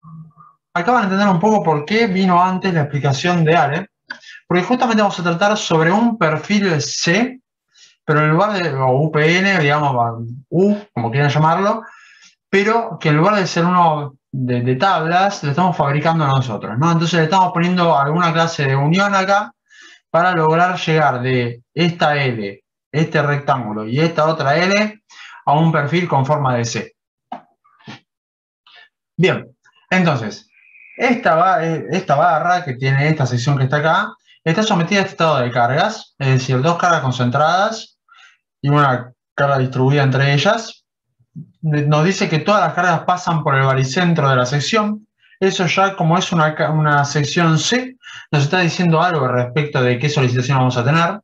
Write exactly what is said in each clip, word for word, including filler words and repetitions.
Acá van a entender un poco por qué vino antes la explicación de Ale, porque justamente vamos a tratar sobre un perfil C, pero en lugar de, o U P N, digamos, U, como quieran llamarlo, pero que en lugar de ser uno de, de tablas, lo estamos fabricando nosotros, ¿no? Entonces le estamos poniendo alguna clase de unión acá para lograr llegar de esta L, este rectángulo y esta otra L a un perfil con forma de C. Bien, entonces, esta, esta barra que tiene esta sección que está acá, está sometida a este estado de cargas, es decir, dos cargas concentradas y una carga distribuida entre ellas. Nos dice que todas las cargas pasan por el baricentro de la sección. Eso ya, como es una, una sección C, nos está diciendo algo respecto de qué solicitación vamos a tener.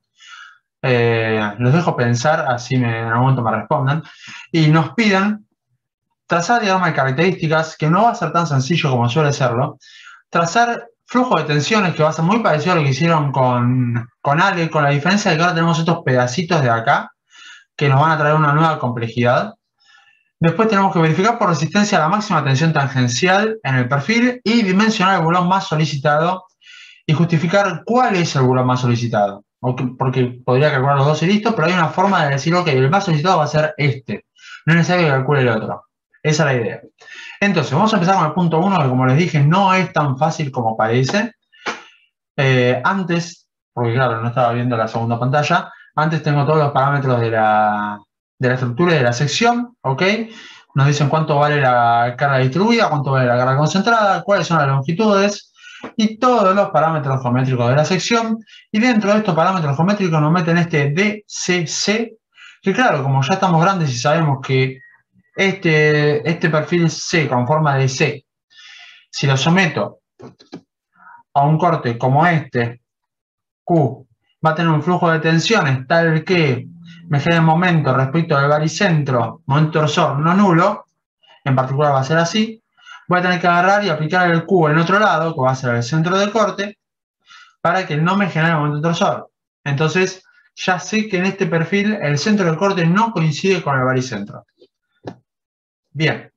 Eh, los dejo pensar, así me, en algún momento me respondan. Y nos piden trazar diagrama de características, que no va a ser tan sencillo como suele serlo. Trazar flujo de tensiones, que va a ser muy parecido a lo que hicieron con, con Ale, con la diferencia de que ahora tenemos estos pedacitos de acá, que nos van a traer una nueva complejidad. Después tenemos que verificar por resistencia la máxima tensión tangencial en el perfil y dimensionar el bulón más solicitado y justificar cuál es el bulón más solicitado. Porque podría calcular los dos y listo, pero hay una forma de decir, ok, el más solicitado va a ser este. No es necesario que calcule el otro. Esa es la idea. Entonces, vamos a empezar con el punto uno, que como les dije, no es tan fácil como parece. Eh, antes, porque claro, no estaba viendo la segunda pantalla, antes tengo todos los parámetros de la, de la estructura y de la sección, ¿ok? Nos dicen cuánto vale la carga distribuida, cuánto vale la carga concentrada, cuáles son las longitudes y todos los parámetros geométricos de la sección. Y dentro de estos parámetros geométricos nos meten este D C C, que claro, como ya estamos grandes y sabemos que este, este perfil C con forma de C, si lo someto a un corte como este, Q, va a tener un flujo de tensiones tal que me genere momento respecto al baricentro, momento torsor no nulo, en particular va a ser así, voy a tener que agarrar y aplicar el Q en otro lado, que va a ser el centro de corte, para que no me genere momento torsor. Entonces, ya sé que en este perfil el centro de corte no coincide con el baricentro. Bien.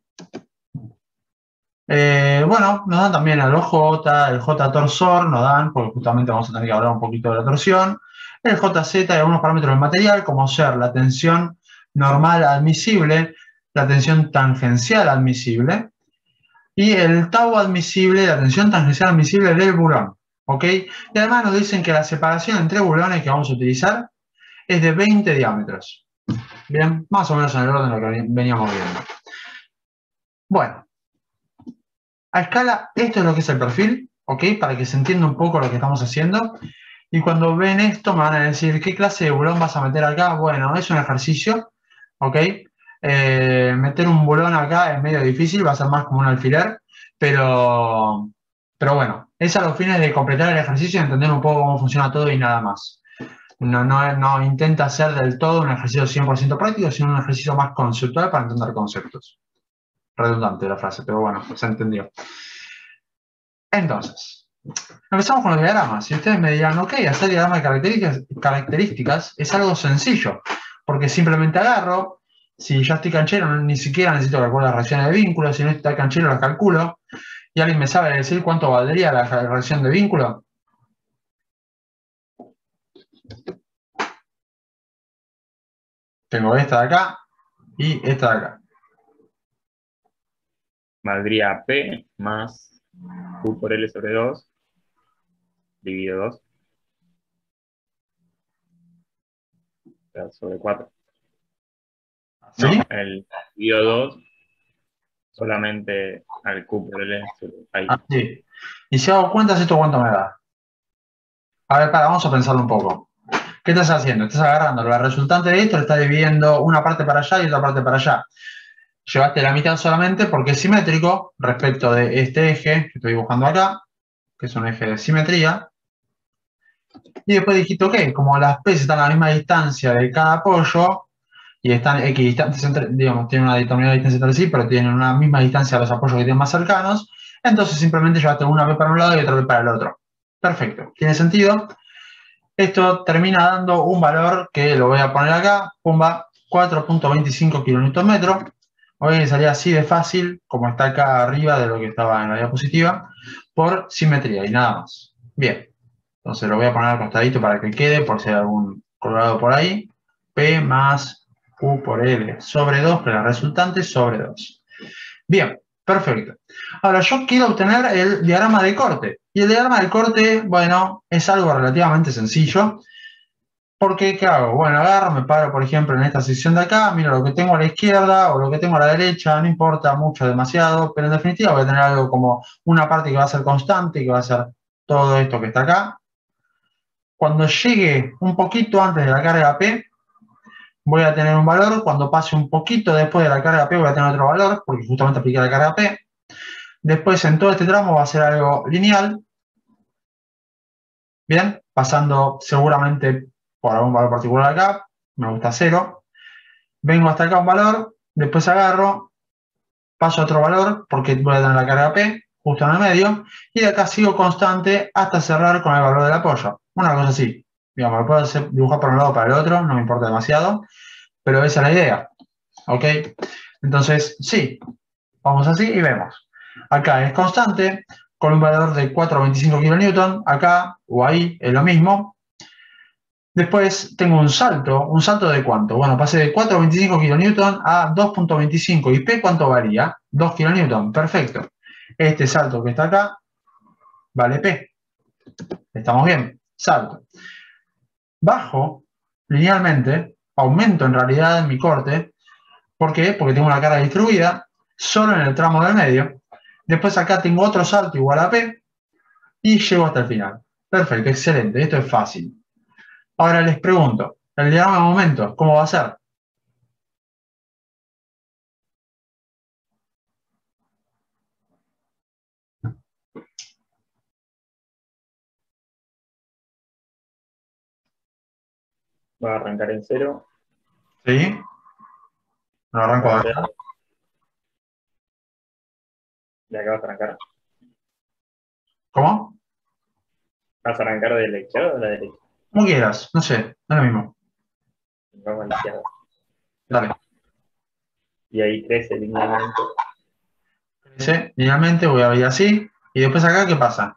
Eh, bueno, nos dan también el O J, el J torsor, nos dan, porque justamente vamos a tener que hablar un poquito de la torsión, el J Z y algunos parámetros del material, como ser la tensión normal admisible, la tensión tangencial admisible, y el tau admisible, la tensión tangencial admisible del bulón, ¿ok? Y además nos dicen que la separación entre bulones que vamos a utilizar es de veinte diámetros. Bien, más o menos en el orden de lo que veníamos viendo. Bueno. A escala, esto es lo que es el perfil, ¿ok? Para que se entienda un poco lo que estamos haciendo. Y cuando ven esto me van a decir, ¿qué clase de bulón vas a meter acá? Bueno, es un ejercicio, ¿ok? Eh, meter un bulón acá es medio difícil, va a ser más como un alfiler, pero, pero bueno, es a los fines de completar el ejercicio y entender un poco cómo funciona todo y nada más. No, no, no intenta hacer del todo un ejercicio cien por ciento práctico, sino un ejercicio más conceptual para entender conceptos. Redundante la frase, pero bueno, se entendió. Entonces, empezamos con los diagramas. Si ustedes me dirán, ok, hacer diagrama de características, características es algo sencillo, porque simplemente agarro, si ya estoy canchero, no, ni siquiera necesito calcular las reacciones de vínculo, si no estoy canchero las calculo, y alguien me sabe decir cuánto valdría la reacción de vínculo. Tengo esta de acá y esta de acá. Valdría P más Q por L sobre dos, dividido dos, sobre cuatro. ¿Sí? No, el dividido dos solamente al Q por L sobre ahí. Ah, sí. Y si hago cuentas, ¿esto cuánto me da? A ver, para, vamos a pensarlo un poco. ¿Qué estás haciendo? Estás agarrando la resultante de esto, le estás dividiendo una parte para allá y otra parte para allá. Llevaste la mitad solamente porque es simétrico respecto de este eje que estoy dibujando acá, que es un eje de simetría. Y después dijiste, ok, como las P están a la misma distancia de cada apoyo y están equidistantes entre, digamos, tienen una determinada distancia entre sí, pero tienen una misma distancia a los apoyos que tienen más cercanos, entonces simplemente llevaste una P para un lado y otra P para el otro. Perfecto, tiene sentido. Esto termina dando un valor que lo voy a poner acá, pumba, cuatro punto veinticinco kilonewton metro. Hoy salía así de fácil, como está acá arriba de lo que estaba en la diapositiva, por simetría y nada más. Bien, entonces lo voy a poner al costadito para que quede, por si hay algún colorado por ahí. P más Q por L sobre dos, que es la resultante, sobre dos. Bien, perfecto. Ahora yo quiero obtener el diagrama de corte. Y el diagrama de corte, bueno, es algo relativamente sencillo. Porque, ¿qué hago? Bueno, agarro, me paro, por ejemplo, en esta sección de acá, miro lo que tengo a la izquierda o lo que tengo a la derecha, no importa mucho, demasiado, pero en definitiva voy a tener algo como una parte que va a ser constante, que va a ser todo esto que está acá. Cuando llegue un poquito antes de la carga P, voy a tener un valor. Cuando pase un poquito después de la carga P, voy a tener otro valor, porque justamente apliqué la carga P. Después, en todo este tramo va a ser algo lineal. Bien, pasando seguramente por algún valor particular acá, me gusta cero. Vengo hasta acá un valor, después agarro, paso a otro valor, porque voy a tener la carga P justo en el medio, y de acá sigo constante hasta cerrar con el valor del apoyo. Una cosa así. Digamos, lo puedo hacer, dibujar por un lado o para el otro, no me importa demasiado, pero esa es la idea. ¿Ok? Entonces, sí, vamos así y vemos. Acá es constante, con un valor de cuatro coma veinticinco kilonewton, acá o ahí es lo mismo. Después tengo un salto, ¿un salto de cuánto? Bueno, pasé de cuatro coma veinticinco kilonewton a dos punto veinticinco. ¿Y P cuánto varía? dos kilonewton, perfecto. Este salto que está acá vale P. Estamos bien, salto. Bajo linealmente, aumento en realidad mi corte. ¿Por qué? Porque tengo una carga distribuida solo en el tramo del medio. Después acá tengo otro salto igual a P y llego hasta el final. Perfecto, excelente, esto es fácil. Ahora les pregunto, el diagrama de momentos, ¿cómo va a ser? Va a arrancar en cero. ¿Sí? Lo arranco Va a de ser, acá. de acá vas a arrancar. ¿Cómo? ¿Vas a arrancar de la izquierda o de la derecha? Como quieras, no sé, no es lo mismo. Vamos a la izquierda. Dale. Y ahí crece linealmente. Crece linealmente, voy a ir así. Y después acá, ¿qué pasa?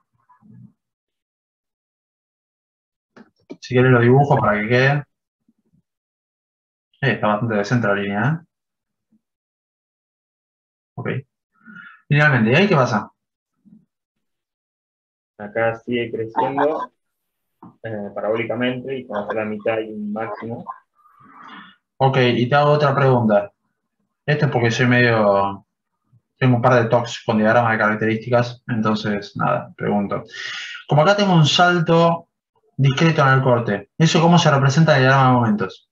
Si quieres lo dibujo para que quede. Eh, está bastante decente la línea, ¿eh? Ok. Linealmente, ¿y ahí qué pasa? Acá sigue creciendo eh, parabólicamente y cuando está a la mitad hay un máximo. Ok, y te hago otra pregunta. Esto es porque soy medio... Tengo un par de talks con diagramas de características, entonces, nada, pregunto. Como acá tengo un salto discreto en el corte, ¿eso cómo se representa en el diagrama de momentos?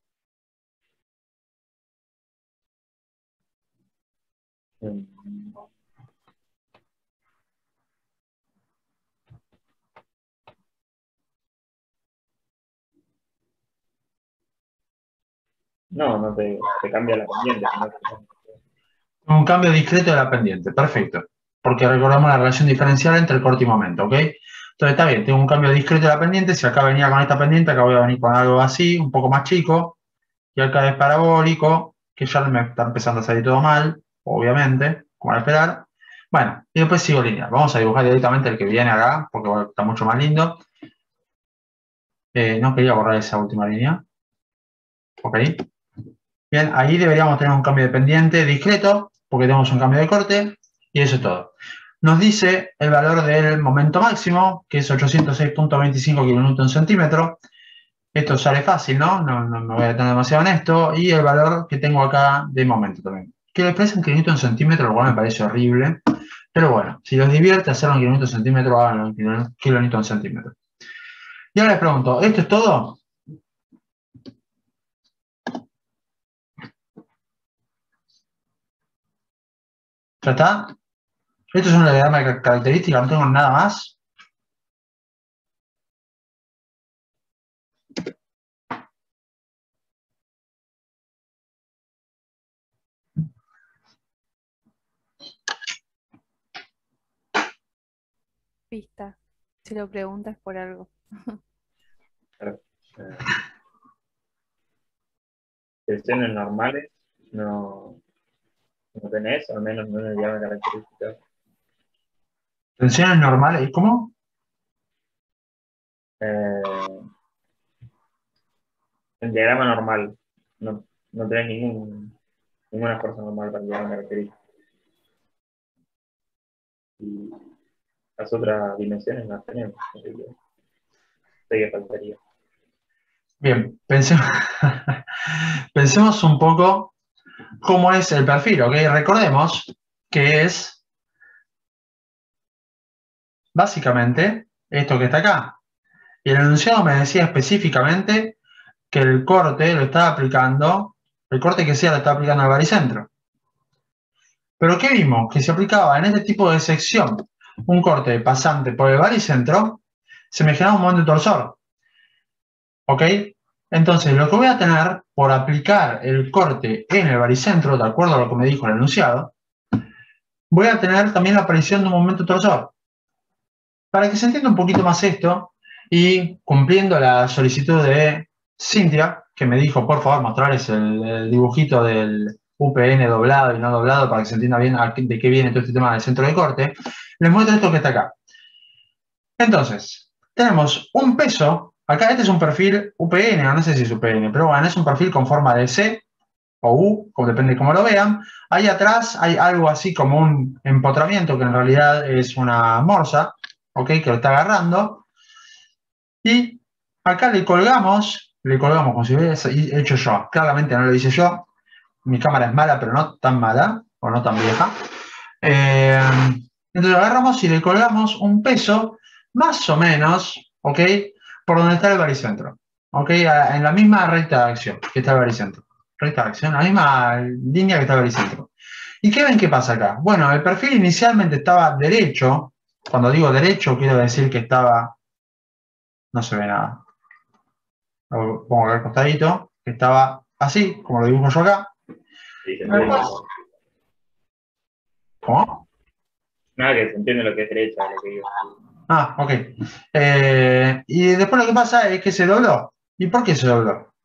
No, no te, te cambia la pendiente, sino que Un cambio discreto de la pendiente, perfecto. Porque recordamos la relación diferencial entre el corte y momento, ¿ok? Entonces está bien, tengo un cambio discreto de la pendiente. Si acá venía con esta pendiente, acá voy a venir con algo así, un poco más chico. Y acá es parabólico, que ya me está empezando a salir todo mal, obviamente, como era esperar. Bueno, y después sigo lineal. Vamos a dibujar directamente el que viene acá, porque bueno, está mucho más lindo. Eh, no quería borrar esa última línea. Ok. Bien, ahí deberíamos tener un cambio de pendiente discreto, porque tenemos un cambio de corte, y eso es todo. Nos dice el valor del momento máximo, que es ochocientos seis punto veinticinco kilonewton centímetro. Esto sale fácil, ¿no? ¿no? No me voy a detener demasiado en esto. Y el valor que tengo acá de momento también. Que lo expresa en kilonewton centímetro, lo cual me parece horrible. Pero bueno, si los divierte hacerlo en kilonewton centímetro, háganlo en kilonewton centímetro. Y ahora les pregunto, ¿esto es todo? ¿Ya está? Esto es un diagrama de características, no tengo nada más. Pista. Si lo preguntas por algo. claro, eh, tensiones normales no, no tenés, al menos no en el diagrama de características. Tensiones normales, ¿cómo? Eh, el diagrama normal, no, no tenés ningún, ninguna fuerza normal para el diagrama de características. Y las otras dimensiones las tenemos, así que sé que faltaría. Bien, pensemos, pensemos un poco cómo es el perfil, ¿ok? Recordemos que es básicamente esto que está acá. Y el enunciado me decía específicamente que el corte lo estaba aplicando, el corte que sea lo estaba aplicando al baricentro. Pero ¿qué vimos? Que se aplicaba en este tipo de sección un corte pasante por el baricentro, se me genera un momento torsor. ¿Ok? Entonces, lo que voy a tener por aplicar el corte en el baricentro, de acuerdo a lo que me dijo el enunciado, voy a tener también la aparición de un momento torsor. Para que se entienda un poquito más esto, y cumpliendo la solicitud de Cintia, que me dijo, por favor, mostrarles el, el dibujito del U P N doblado y no doblado para que se entienda bien de qué viene todo este tema del centro de corte, les muestro esto que está acá. Entonces, tenemos un peso, acá este es un perfil U P N, no sé si es U P N, pero bueno, es un perfil con forma de C o U, como depende de cómo lo vean. Ahí atrás hay algo así como un empotramiento, que en realidad es una morsa, ¿ok? Que lo está agarrando. Y acá le colgamos, le colgamos como si hubiese hecho yo. Claramente no lo hice yo. Mi cámara es mala, pero no tan mala, o no tan vieja. Eh, entonces agarramos y le colgamos un peso, más o menos, ¿ok? Por donde está el baricentro. ¿Ok? En la misma recta de acción que está el baricentro. Recta de acción, la misma línea que está el baricentro. ¿Y qué ven que pasa acá? Bueno, el perfil inicialmente estaba derecho. Cuando digo derecho, quiero decir que estaba... No se ve nada. Lo pongo acá al costadito. Que estaba así, como lo dibujo yo acá. Sí, se Después... ¿Cómo? Nada, que se entiende lo que es derecha, lo que digo. Ah, ok. Eh, y después lo que pasa es que se dobló. ¿Y por qué se dobló?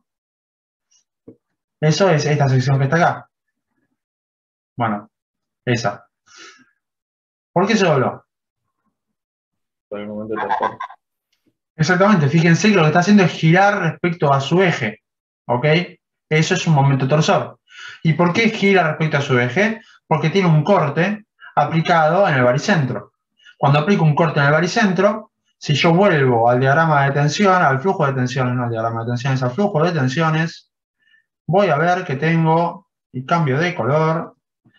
Eso es esta sección que está acá. Bueno, esa. ¿Por qué se dobló? Por el momento torsor. Exactamente, fíjense que lo que está haciendo es girar respecto a su eje. ¿Ok? Eso es un momento torsor. ¿Y por qué gira respecto a su eje? Porque tiene un corte aplicado en el baricentro. Cuando aplico un corte en el baricentro, si yo vuelvo al diagrama de tensión, al flujo de tensiones, no al diagrama de tensiones, al flujo de tensiones, voy a ver que tengo, y cambio de color,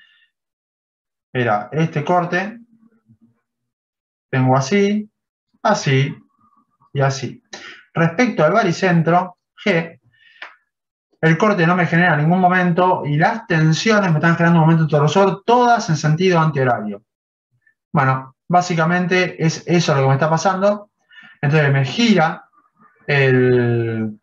era este corte, tengo así, así y así. Respecto al baricentro, G, el corte no me genera ningún momento y las tensiones me están generando un momento torsor, todas en sentido antihorario. Bueno, básicamente es eso lo que me está pasando. Entonces me gira el,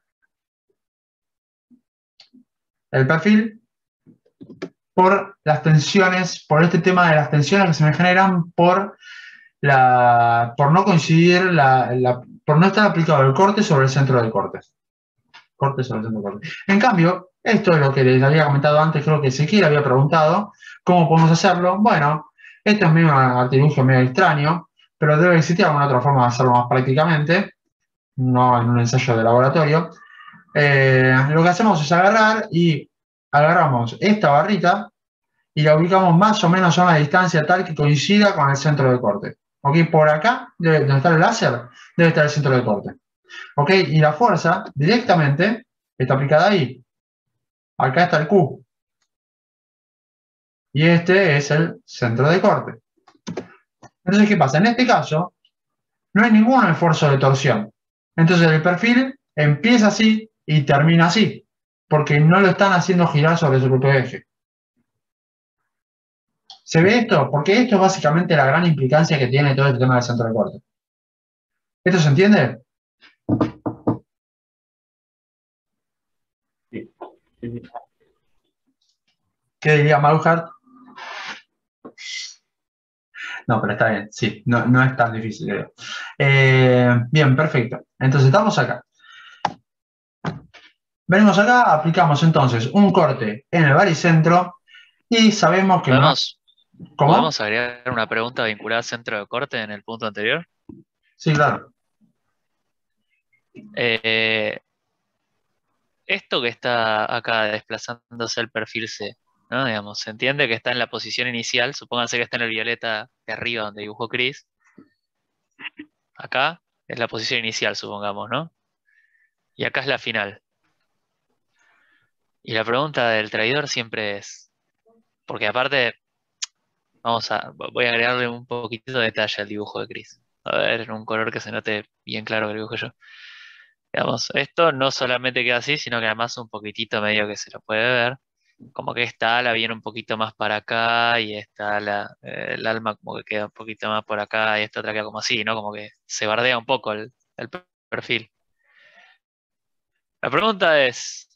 el perfil por las tensiones, por este tema de las tensiones que se me generan por, la, por no coincidir, la, la, por no estar aplicado el corte sobre el centro del corte. Corte sobre el centro del corte. En cambio, esto es lo que les había comentado antes, creo que Ezequiel había preguntado, ¿cómo podemos hacerlo? Bueno, esto es medio un artilugio medio extraño, pero debe existir alguna otra forma de hacerlo más prácticamente, no en un ensayo de laboratorio. Eh, lo que hacemos es agarrar y agarramos esta barrita y la ubicamos más o menos a una distancia tal que coincida con el centro de corte. ¿Ok? Por acá, debe, donde está el láser, debe estar el centro de corte. ¿Ok? Y la fuerza directamente está aplicada ahí. Acá está el Q. Y este es el centro de corte. Entonces, ¿qué pasa? En este caso, no hay ningún esfuerzo de torsión. Entonces, el perfil empieza así y termina así. Porque no lo están haciendo girar sobre su propio eje. ¿Se ve esto? Porque esto es básicamente la gran implicancia que tiene todo el tema del centro de corte. ¿Esto se entiende? Sí, sí, sí. ¿Qué diría Maluhart? No, pero está bien, sí, no, no es tan difícil, creo. Eh, bien, perfecto. Entonces estamos acá. Venimos acá, aplicamos entonces un corte en el baricentro Y sabemos que no. ¿Podemos, ¿Cómo? ¿podemos agregar una pregunta vinculada al centro de corte en el punto anterior? Sí, claro. Eh, esto que está acá desplazándose el perfil C, ¿no? Digamos, se entiende que está en la posición inicial, supónganse que está en el violeta de arriba donde dibujó Chris. Acá es la posición inicial, supongamos, ¿no? Y acá es la final. Y la pregunta del traidor siempre es, porque aparte, vamos a, voy a agregarle un poquitito de detalle al dibujo de Chris. A ver, en un color que se note bien claro que lo dibujo yo. Digamos, esto no solamente queda así, sino que además un poquitito medio que se lo puede ver. Como que esta ala viene un poquito más para acá y esta ala, eh, el alma como que queda un poquito más por acá y esta otra queda como así, ¿no? Como que se bardea un poco el, el perfil. La pregunta es,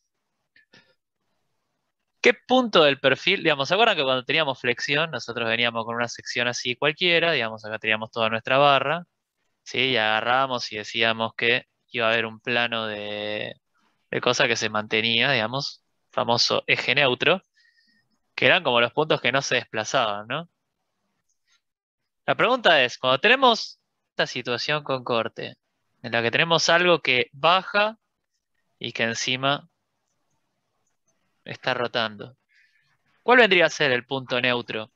¿qué punto del perfil, digamos, ¿se acuerdan que cuando teníamos flexión, nosotros veníamos con una sección así cualquiera, digamos, acá teníamos toda nuestra barra, ¿sí? Y agarrábamos y decíamos que iba a haber un plano de, de cosa que se mantenía, digamos, famoso eje neutro, que eran como los puntos que no se desplazaban, ¿no? La pregunta es, cuando tenemos esta situación con corte, en la que tenemos algo que baja y que encima está rotando, ¿cuál vendría a ser el punto neutro?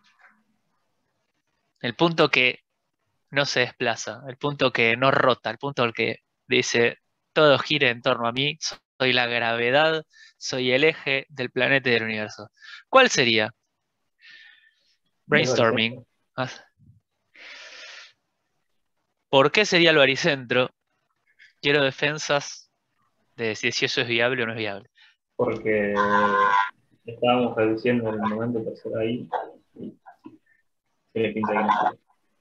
El punto que no se desplaza, el punto que no rota, el punto al que dice todo gira en torno a mí, soy la gravedad, soy el eje del planeta y del universo. ¿Cuál sería? Brainstorming. Ah, ¿por qué sería el baricentro? Quiero defensas de decir si eso es viable o no es viable. Porque estábamos reduciendo el momento por ser ahí y tiene pinta de que no.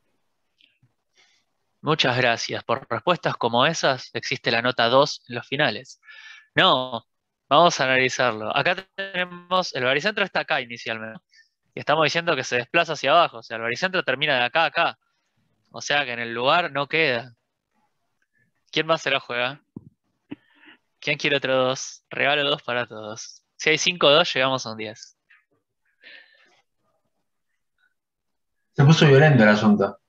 Muchas gracias. Por respuestas como esas, existe la nota dos en los finales. No, vamos a analizarlo. Acá tenemos, el baricentro está acá inicialmente. Y estamos diciendo que se desplaza hacia abajo. O sea, el baricentro termina de acá a acá. O sea que en el lugar no queda. ¿Quién más se la juega? ¿Quién quiere otro dos? Regalo dos para todos. Si hay cinco dos, llegamos a un diez. Se puso violento el asunto.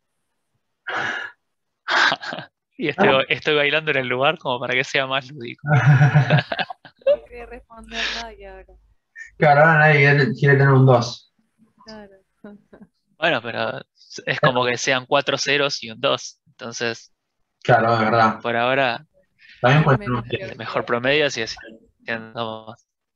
Y estoy, estoy bailando en el lugar como para que sea más lúdico. No quería responder nada y ahora. Claro, ahora nadie quiere, quiere tener un dos. Claro. Bueno, pero es como que sean cuatro ceros y un dos. Entonces, Claro, es verdad. por ahora, También puede Menos tener un el peor. mejor promedio así es. Entiendo.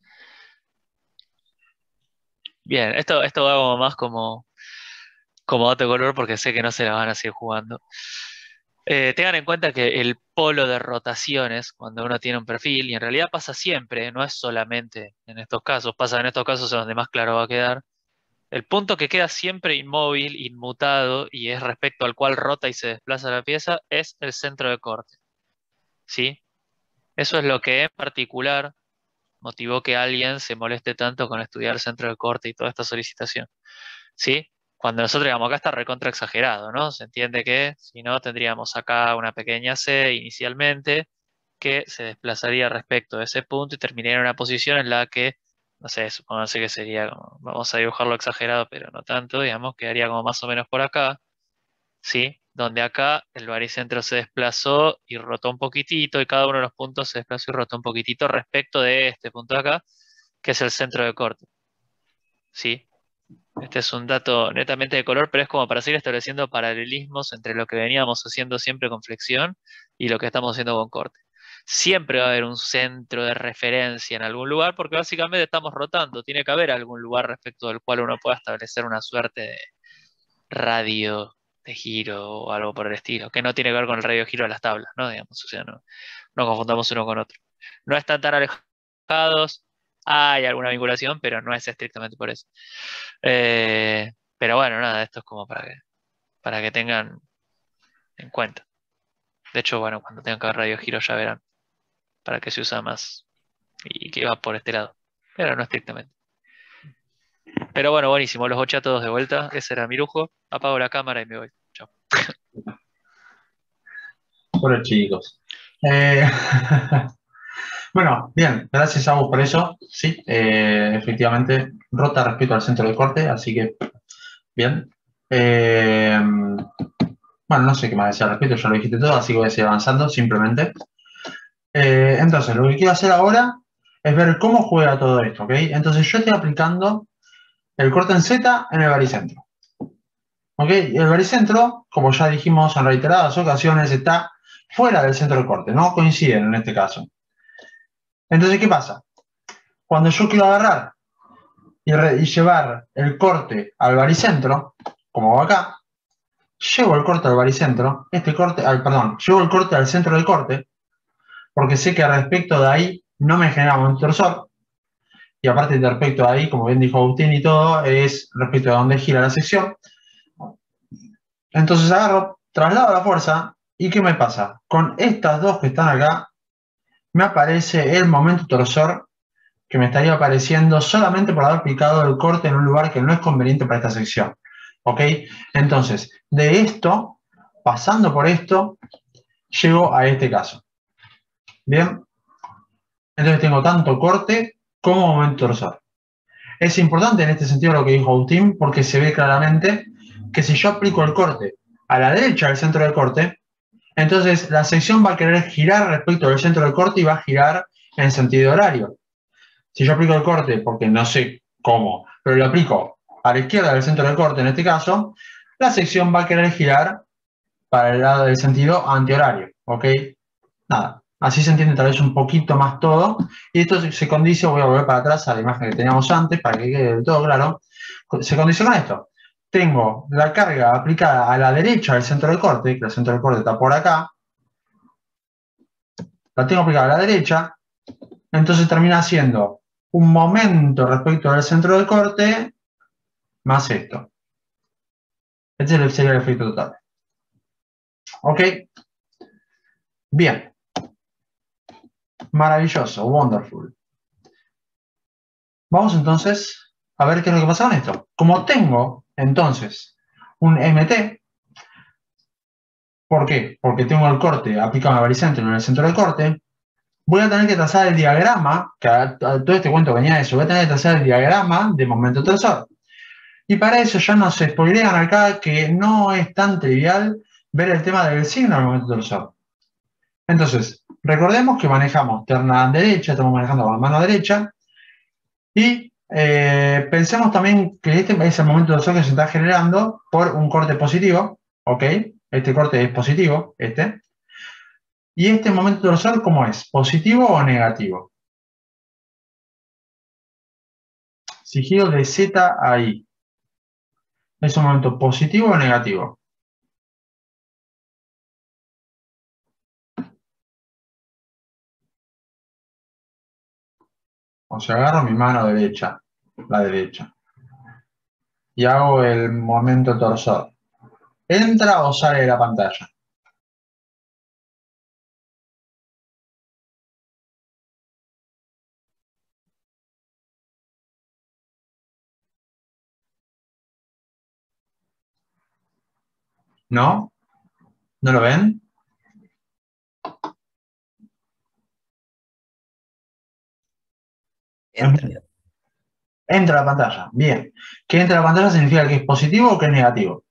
Bien, esto, esto va como más como, como dato de color porque sé que no se la van a seguir jugando. Eh, tengan en cuenta que el polo de rotaciones, cuando uno tiene un perfil, y en realidad pasa siempre, no es solamente en estos casos, pasa en estos casos en donde más claro va a quedar. El punto que queda siempre inmóvil, inmutado, y es respecto al cual rota y se desplaza la pieza, es el centro de corte. ¿Sí? Eso es lo que en particular motivó que alguien se moleste tanto con estudiar el centro de corte y toda esta solicitación. ¿Sí? Cuando nosotros digamos acá está recontra exagerado, ¿no? Se entiende que si no tendríamos acá una pequeña C inicialmente que se desplazaría respecto de ese punto y terminaría en una posición en la que, no sé, supónganse que sería como, vamos a dibujarlo exagerado, pero no tanto, digamos, quedaría como más o menos por acá, ¿sí? Donde acá el baricentro se desplazó y rotó un poquitito y cada uno de los puntos se desplazó y rotó un poquitito respecto de este punto de acá, que es el centro de corte, ¿sí? Este es un dato netamente de color, pero es como para seguir estableciendo paralelismos entre lo que veníamos haciendo siempre con flexión y lo que estamos haciendo con corte. Siempre va a haber un centro de referencia en algún lugar porque básicamente estamos rotando. Tiene que haber algún lugar respecto del cual uno pueda establecer una suerte de radio de giro o algo por el estilo, que no tiene que ver con el radio de giro de las tablas, ¿no? Digamos, o sea, no, no confundamos uno con otro. No están tan alejados, hay alguna vinculación, pero no es estrictamente por eso. Eh, pero bueno, nada, esto es como para que, para que tengan en cuenta. De hecho, bueno, cuando tengan que ver radio giro ya verán para qué se usa más y que va por este lado, pero no estrictamente. Pero bueno, buenísimo, los boché a todos de vuelta, ese era mi lujo. Apago la cámara y me voy. Chao. Por los chicos. Eh, Bueno, bien, gracias a vos por eso. Sí, eh, efectivamente, rota respecto al centro de corte, así que bien. Eh, bueno, no sé qué más decir al respecto, ya lo dijiste todo, así que voy a seguir avanzando simplemente. Eh, entonces, lo que quiero hacer ahora es ver cómo juega todo esto, ¿ok? Entonces, yo estoy aplicando el corte en Z en el baricentro. ¿Ok? El baricentro, como ya dijimos en reiteradas ocasiones, está fuera del centro de corte, no coinciden en este caso. Entonces, ¿qué pasa? Cuando yo quiero agarrar y, re- y llevar el corte al baricentro, como va acá, llevo el corte al baricentro, este corte, al, perdón, llevo el corte al centro del corte, porque sé que respecto de ahí no me genera momento torsor, y aparte de respecto de ahí, como bien dijo Agustín y todo, es respecto de dónde gira la sección. Entonces agarro, traslado la fuerza, ¿y qué me pasa? Con estas dos que están acá, me aparece el momento torsor que me estaría apareciendo solamente por haber aplicado el corte en un lugar que no es conveniente para esta sección. ¿Ok? Entonces, de esto, pasando por esto, llego a este caso. ¿Bien? Entonces tengo tanto corte como momento torsor. Es importante en este sentido lo que dijo Agustín, porque se ve claramente que si yo aplico el corte a la derecha del centro del corte, entonces la sección va a querer girar respecto del centro del corte y va a girar en sentido horario. Si yo aplico el corte, porque no sé cómo, pero lo aplico a la izquierda del centro del corte en este caso, la sección va a querer girar para el lado del sentido antihorario. ¿Ok? Nada. Así se entiende tal vez un poquito más todo. Y esto se condice, voy a volver para atrás a la imagen que teníamos antes para que quede del todo claro. Se condice con esto. Tengo la carga aplicada a la derecha del centro del corte, que el centro del corte está por acá. La tengo aplicada a la derecha. Entonces termina siendo un momento respecto del centro del corte más esto. Este sería el efecto total. ¿Ok? Bien. Maravilloso. Wonderful. Vamos entonces a ver qué es lo que pasa con esto. Como tengo entonces un M T, ¿por qué? Porque tengo el corte aplicado en el baricentro en el centro del corte, voy a tener que trazar el diagrama, que a, a todo este cuento venía de eso, voy a tener que trazar el diagrama de momento torsor. Y para eso ya nos spoilean acá que no es tan trivial ver el tema del signo del momento torsor. Entonces, recordemos que manejamos terna derecha, estamos manejando con la mano derecha, y eh, pensemos también que este es el momento torsor que se está generando por un corte positivo, ¿ok? Este corte es positivo, este. ¿Y este momento torsor cómo es? ¿Positivo o negativo? Si giro de Z a I, ¿es un momento positivo o negativo? O sea, agarro mi mano derecha, la derecha, y hago el momento torsor. ¿Entra o sale de la pantalla? ¿No? ¿No lo ven? Entra. Entra a la pantalla. Bien. Que entra a la pantalla significa que es positivo o que es negativo.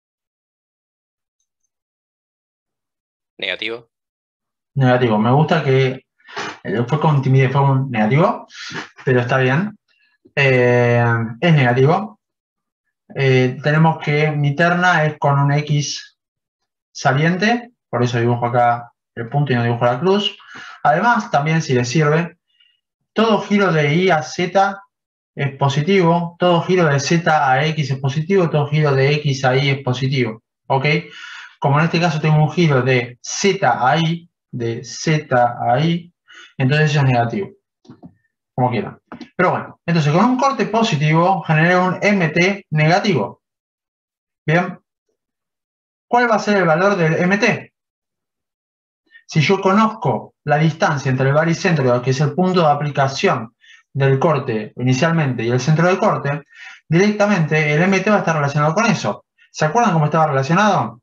Negativo. Negativo. Me gusta que eh, fue con timidez, fue un negativo, pero está bien. Eh, es negativo. Eh, tenemos que mi terna es con un X saliente, por eso dibujo acá el punto y no dibujo la cruz. Además, también si les sirve, todo giro de Y a Z es positivo, todo giro de Z a X es positivo, todo giro de X a Y es positivo. ¿Ok? Como en este caso tengo un giro de Z a Y, de Z a Y, entonces eso es negativo. Como quieran. Pero bueno, entonces con un corte positivo generé un M T negativo. Bien. ¿Cuál va a ser el valor del M T? Si yo conozco la distancia entre el baricentro, que es el punto de aplicación del corte inicialmente, y el centro del corte, directamente el M T va a estar relacionado con eso. ¿Se acuerdan cómo estaba relacionado?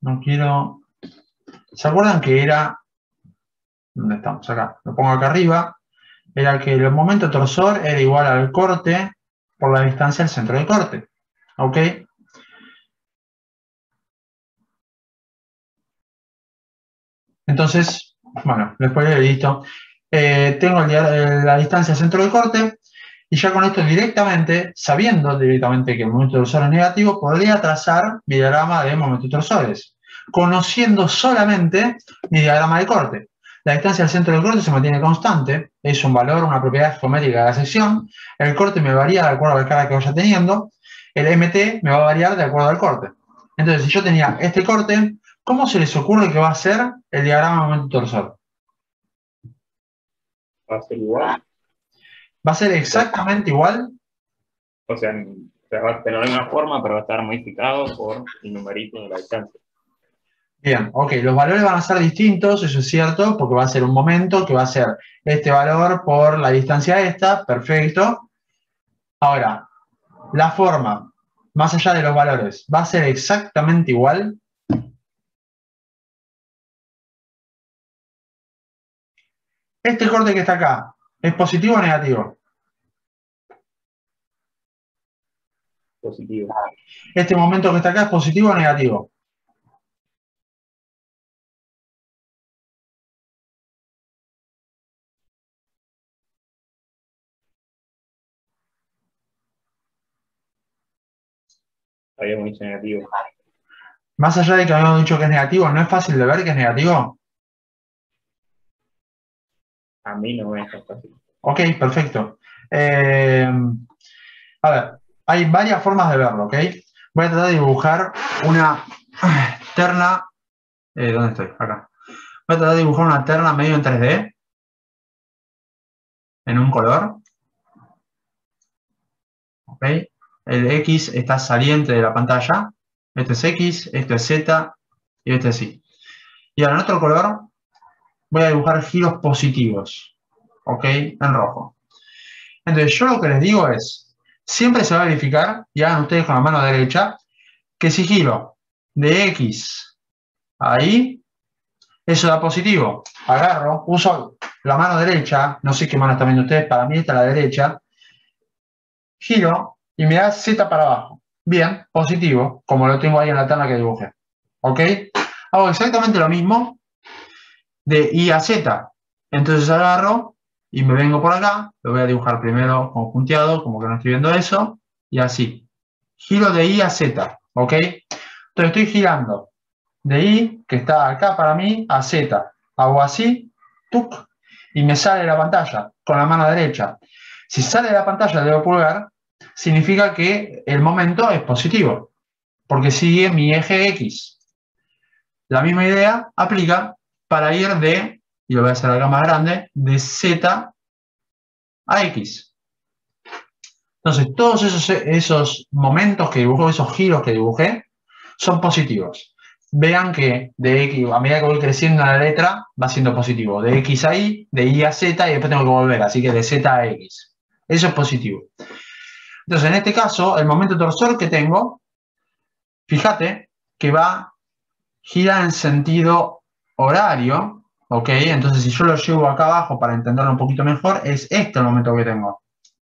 no quiero... ¿Se acuerdan que era... ¿Dónde estamos? Acá. Lo pongo acá arriba. Era que el momento torsor era igual al corte por la distancia al centro del corte. ¿Ok? Entonces, bueno, después de listo. Eh, tengo el, la distancia al centro del corte y ya con esto directamente, sabiendo directamente que el momento torsor es negativo, podría trazar mi diagrama de momentos torsores, conociendo solamente mi diagrama de corte. La distancia al centro del corte se mantiene constante, es un valor, una propiedad geométrica de la sección. El corte me varía de acuerdo a la carga que vaya teniendo. El M T me va a variar de acuerdo al corte. Entonces, si yo tenía este corte, ¿cómo se les ocurre que va a ser el diagrama de momento torsor? Va a ser igual. ¿Va a ser exactamente igual? O sea, se va a tener la misma forma, pero va a estar modificado por el numerito de la distancia. Bien, ok, los valores van a ser distintos, eso es cierto, porque va a ser un momento que va a ser este valor por la distancia esta, perfecto. Ahora, la forma, más allá de los valores, ¿va a ser exactamente igual? Este corte que está acá, ¿es positivo o negativo? Positivo. Este momento que está acá, ¿es positivo o negativo? Habíamos dicho negativo. Más allá de que habíamos dicho que es negativo, ¿no es fácil de ver que es negativo? A mí no me es tan fácil. Ok, perfecto. Eh, a ver, hay varias formas de verlo, ¿ok? Voy a tratar de dibujar una terna. Eh, ¿Dónde estoy? Acá. Voy a tratar de dibujar una terna medio en tres D. En un color. ¿Ok? El X está saliente de la pantalla. Esto es X, esto es Z y este es Y. Y ahora en otro color voy a dibujar giros positivos. ¿Ok? En rojo. Entonces yo lo que les digo es, siempre se va a verificar, y hagan ustedes con la mano derecha, que si giro de X a Y, eso da positivo. Agarro, uso la mano derecha, no sé qué mano están viendo ustedes, para mí está la derecha, giro y me da Z para abajo. Bien, positivo, como lo tengo ahí en la tabla que dibujé. ¿Ok? Hago exactamente lo mismo de Y a Z. Entonces agarro y me vengo por acá, lo voy a dibujar primero conjunteado, como que no estoy viendo eso, y así. Giro de Y a Z, ¿ok? Entonces estoy girando de Y, que está acá para mí, a Z. Hago así, tuc, y me sale de la pantalla con la mano derecha. Si sale de la pantalla el dedo pulgar, significa que el momento es positivo, porque sigue mi eje X. La misma idea aplica para ir de, y lo voy a hacer acá más grande, de Z a X. Entonces, todos esos, esos momentos que dibujé, esos giros que dibujé, son positivos. Vean que de X, a medida que voy creciendo en la letra, va siendo positivo. De X a Y, de Y a Z, y después tengo que volver, así que de Z a X. Eso es positivo. Entonces, en este caso, el momento torsor que tengo, fíjate que va, gira en sentido horario, ¿ok? Entonces, si yo lo llevo acá abajo para entenderlo un poquito mejor, es este el momento que tengo.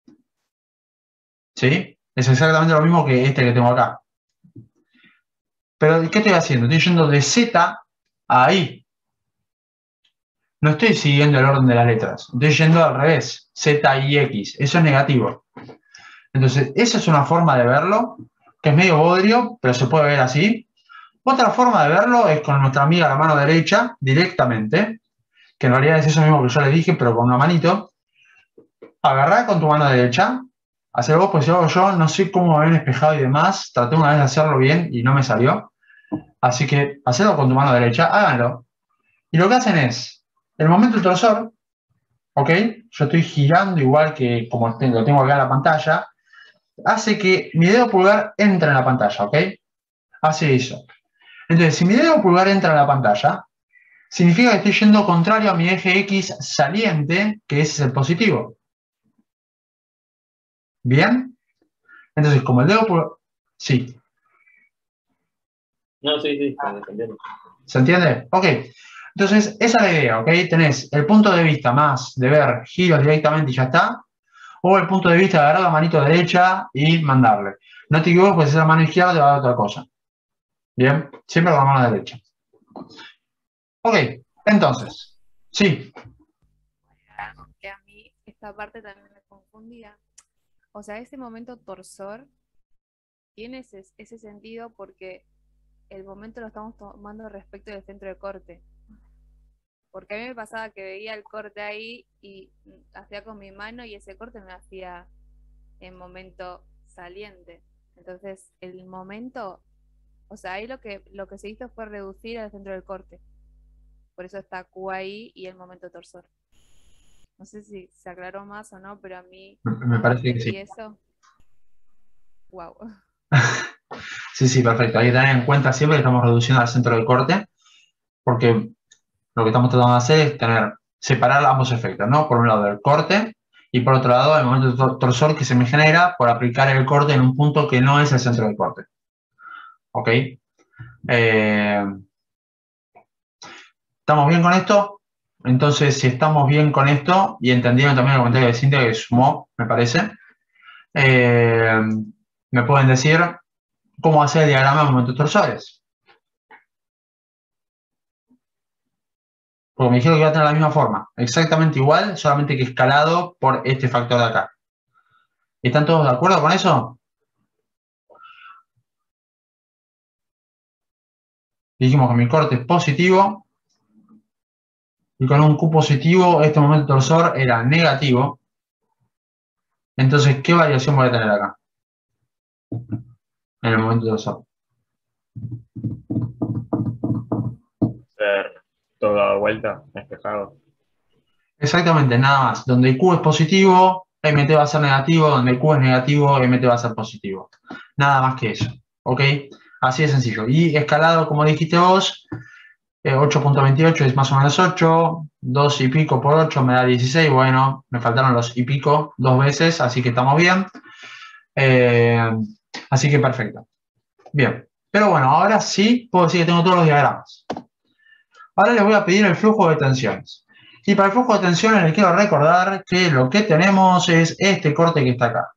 ¿Sí? Es exactamente lo mismo que este que tengo acá. Pero, ¿qué estoy haciendo? Estoy yendo de Z a Y. No estoy siguiendo el orden de las letras. Estoy yendo al revés. Z, Y, X. Eso es negativo. Entonces, esa es una forma de verlo, que es medio bodrio, pero se puede ver así. Otra forma de verlo es con nuestra amiga la mano derecha, directamente, que en realidad es eso mismo que yo le dije, pero con una manito. Agarrá con tu mano derecha, hacer vos, pues si hago yo, no sé cómo me ven espejado y demás, traté una vez de hacerlo bien y no me salió. Así que, hacelo con tu mano derecha, háganlo. Y lo que hacen es, el momento del torsor, ¿ok? Yo estoy girando igual que como lo tengo acá en la pantalla, hace que mi dedo pulgar entre en la pantalla, ¿ok? Hace eso. Entonces, si mi dedo pulgar entra en la pantalla, significa que estoy yendo contrario a mi eje X saliente, que es el positivo. ¿Bien? Entonces, como el dedo pulgar... Sí. No, sí, sí, se entiende. ¿Se entiende? Ok. Entonces, esa es la idea, ¿ok? Tenés el punto de vista más de ver giros directamente y ya está, o el punto de vista de agarrar la manito derecha y mandarle. No te equivoques, porque si es la mano izquierda te va a dar otra cosa. Bien, siempre con la mano derecha. Ok, entonces, sí, Que a mí esta parte también me confundía. O sea, ese momento torsor tiene ese, ese sentido porque el momento lo estamos tomando respecto del centro de corte. Porque a mí me pasaba que veía el corte ahí y hacía con mi mano y ese corte me hacía en momento saliente. Entonces, el momento, o sea, ahí lo que, lo que se hizo fue reducir al centro del corte. Por eso está Q ahí y el momento torsor. No sé si se aclaró más o no, pero a mí, me cuando parece que entendí sí. eso, wow. Sí, sí, perfecto. Hay que tener en cuenta siempre que estamos reduciendo al centro de corte, porque lo que estamos tratando de hacer es tener, separar ambos efectos, ¿no? Por un lado el corte y por otro lado el momento tor- torsor que se me genera por aplicar el corte en un punto que no es el centro del corte. ¿Ok? Eh, ¿Estamos bien con esto? Entonces, si estamos bien con esto, y entendieron también el comentario de Cintia que sumó, me parece, eh, me pueden decir cómo hacer el diagrama de momentos torsores. Porque me dijeron que va a tener la misma forma, exactamente igual, solamente que escalado por este factor de acá. ¿Están todos de acuerdo con eso? Dijimos que mi corte es positivo y con un Q positivo este momento torsor era negativo. Entonces, ¿qué variación voy a tener acá? En el momento torsor. Ser todo dado vuelta, despejado. Exactamente, nada más. Donde Q es positivo, M T va a ser negativo. Donde Q es negativo, M T va a ser positivo. Nada más que eso. ¿Ok? Así de sencillo. Y escalado, como dijiste vos, eh, ocho punto veintiocho es más o menos ocho. dos y pico por ocho me da dieciséis. Bueno, me faltaron los y pico dos veces, así que estamos bien. Eh, así que perfecto. Bien. Pero bueno, ahora sí puedo decir que tengo todos los diagramas. Ahora les voy a pedir el flujo de tensiones. Y para el flujo de tensiones les quiero recordar que lo que tenemos es este corte que está acá.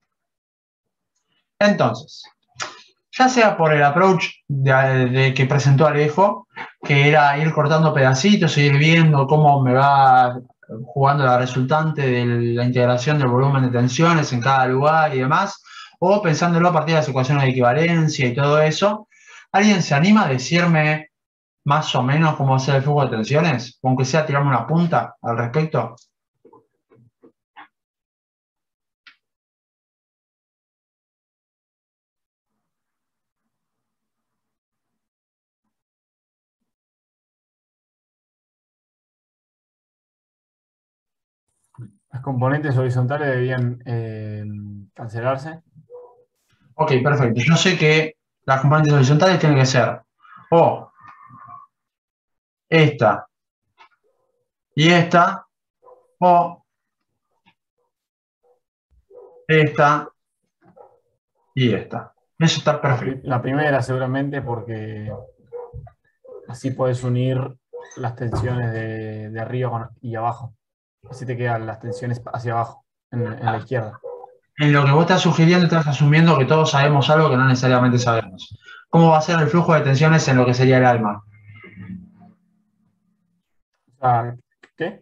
Entonces, ya sea por el approach de, de que presentó Alejo, que era ir cortando pedacitos e ir viendo cómo me va jugando la resultante de la integración del volumen de tensiones en cada lugar y demás, o pensándolo a partir de las ecuaciones de equivalencia y todo eso, ¿alguien se anima a decirme más o menos cómo hacer el flujo de tensiones? Aunque sea tirarme una punta al respecto. Las componentes horizontales debían eh, cancelarse. Ok, perfecto. Yo sé que las componentes horizontales tienen que ser o esta y esta, o esta y esta. Eso está La, perfecto. pri- la primera seguramente porque así puedes unir las tensiones de, de arriba con- y abajo. Así te quedan las tensiones hacia abajo, en, en la izquierda. En lo que vos estás sugiriendo, estás asumiendo que todos sabemos algo que no necesariamente sabemos. ¿Cómo va a ser el flujo de tensiones en lo que sería el alma? O sea, ¿qué?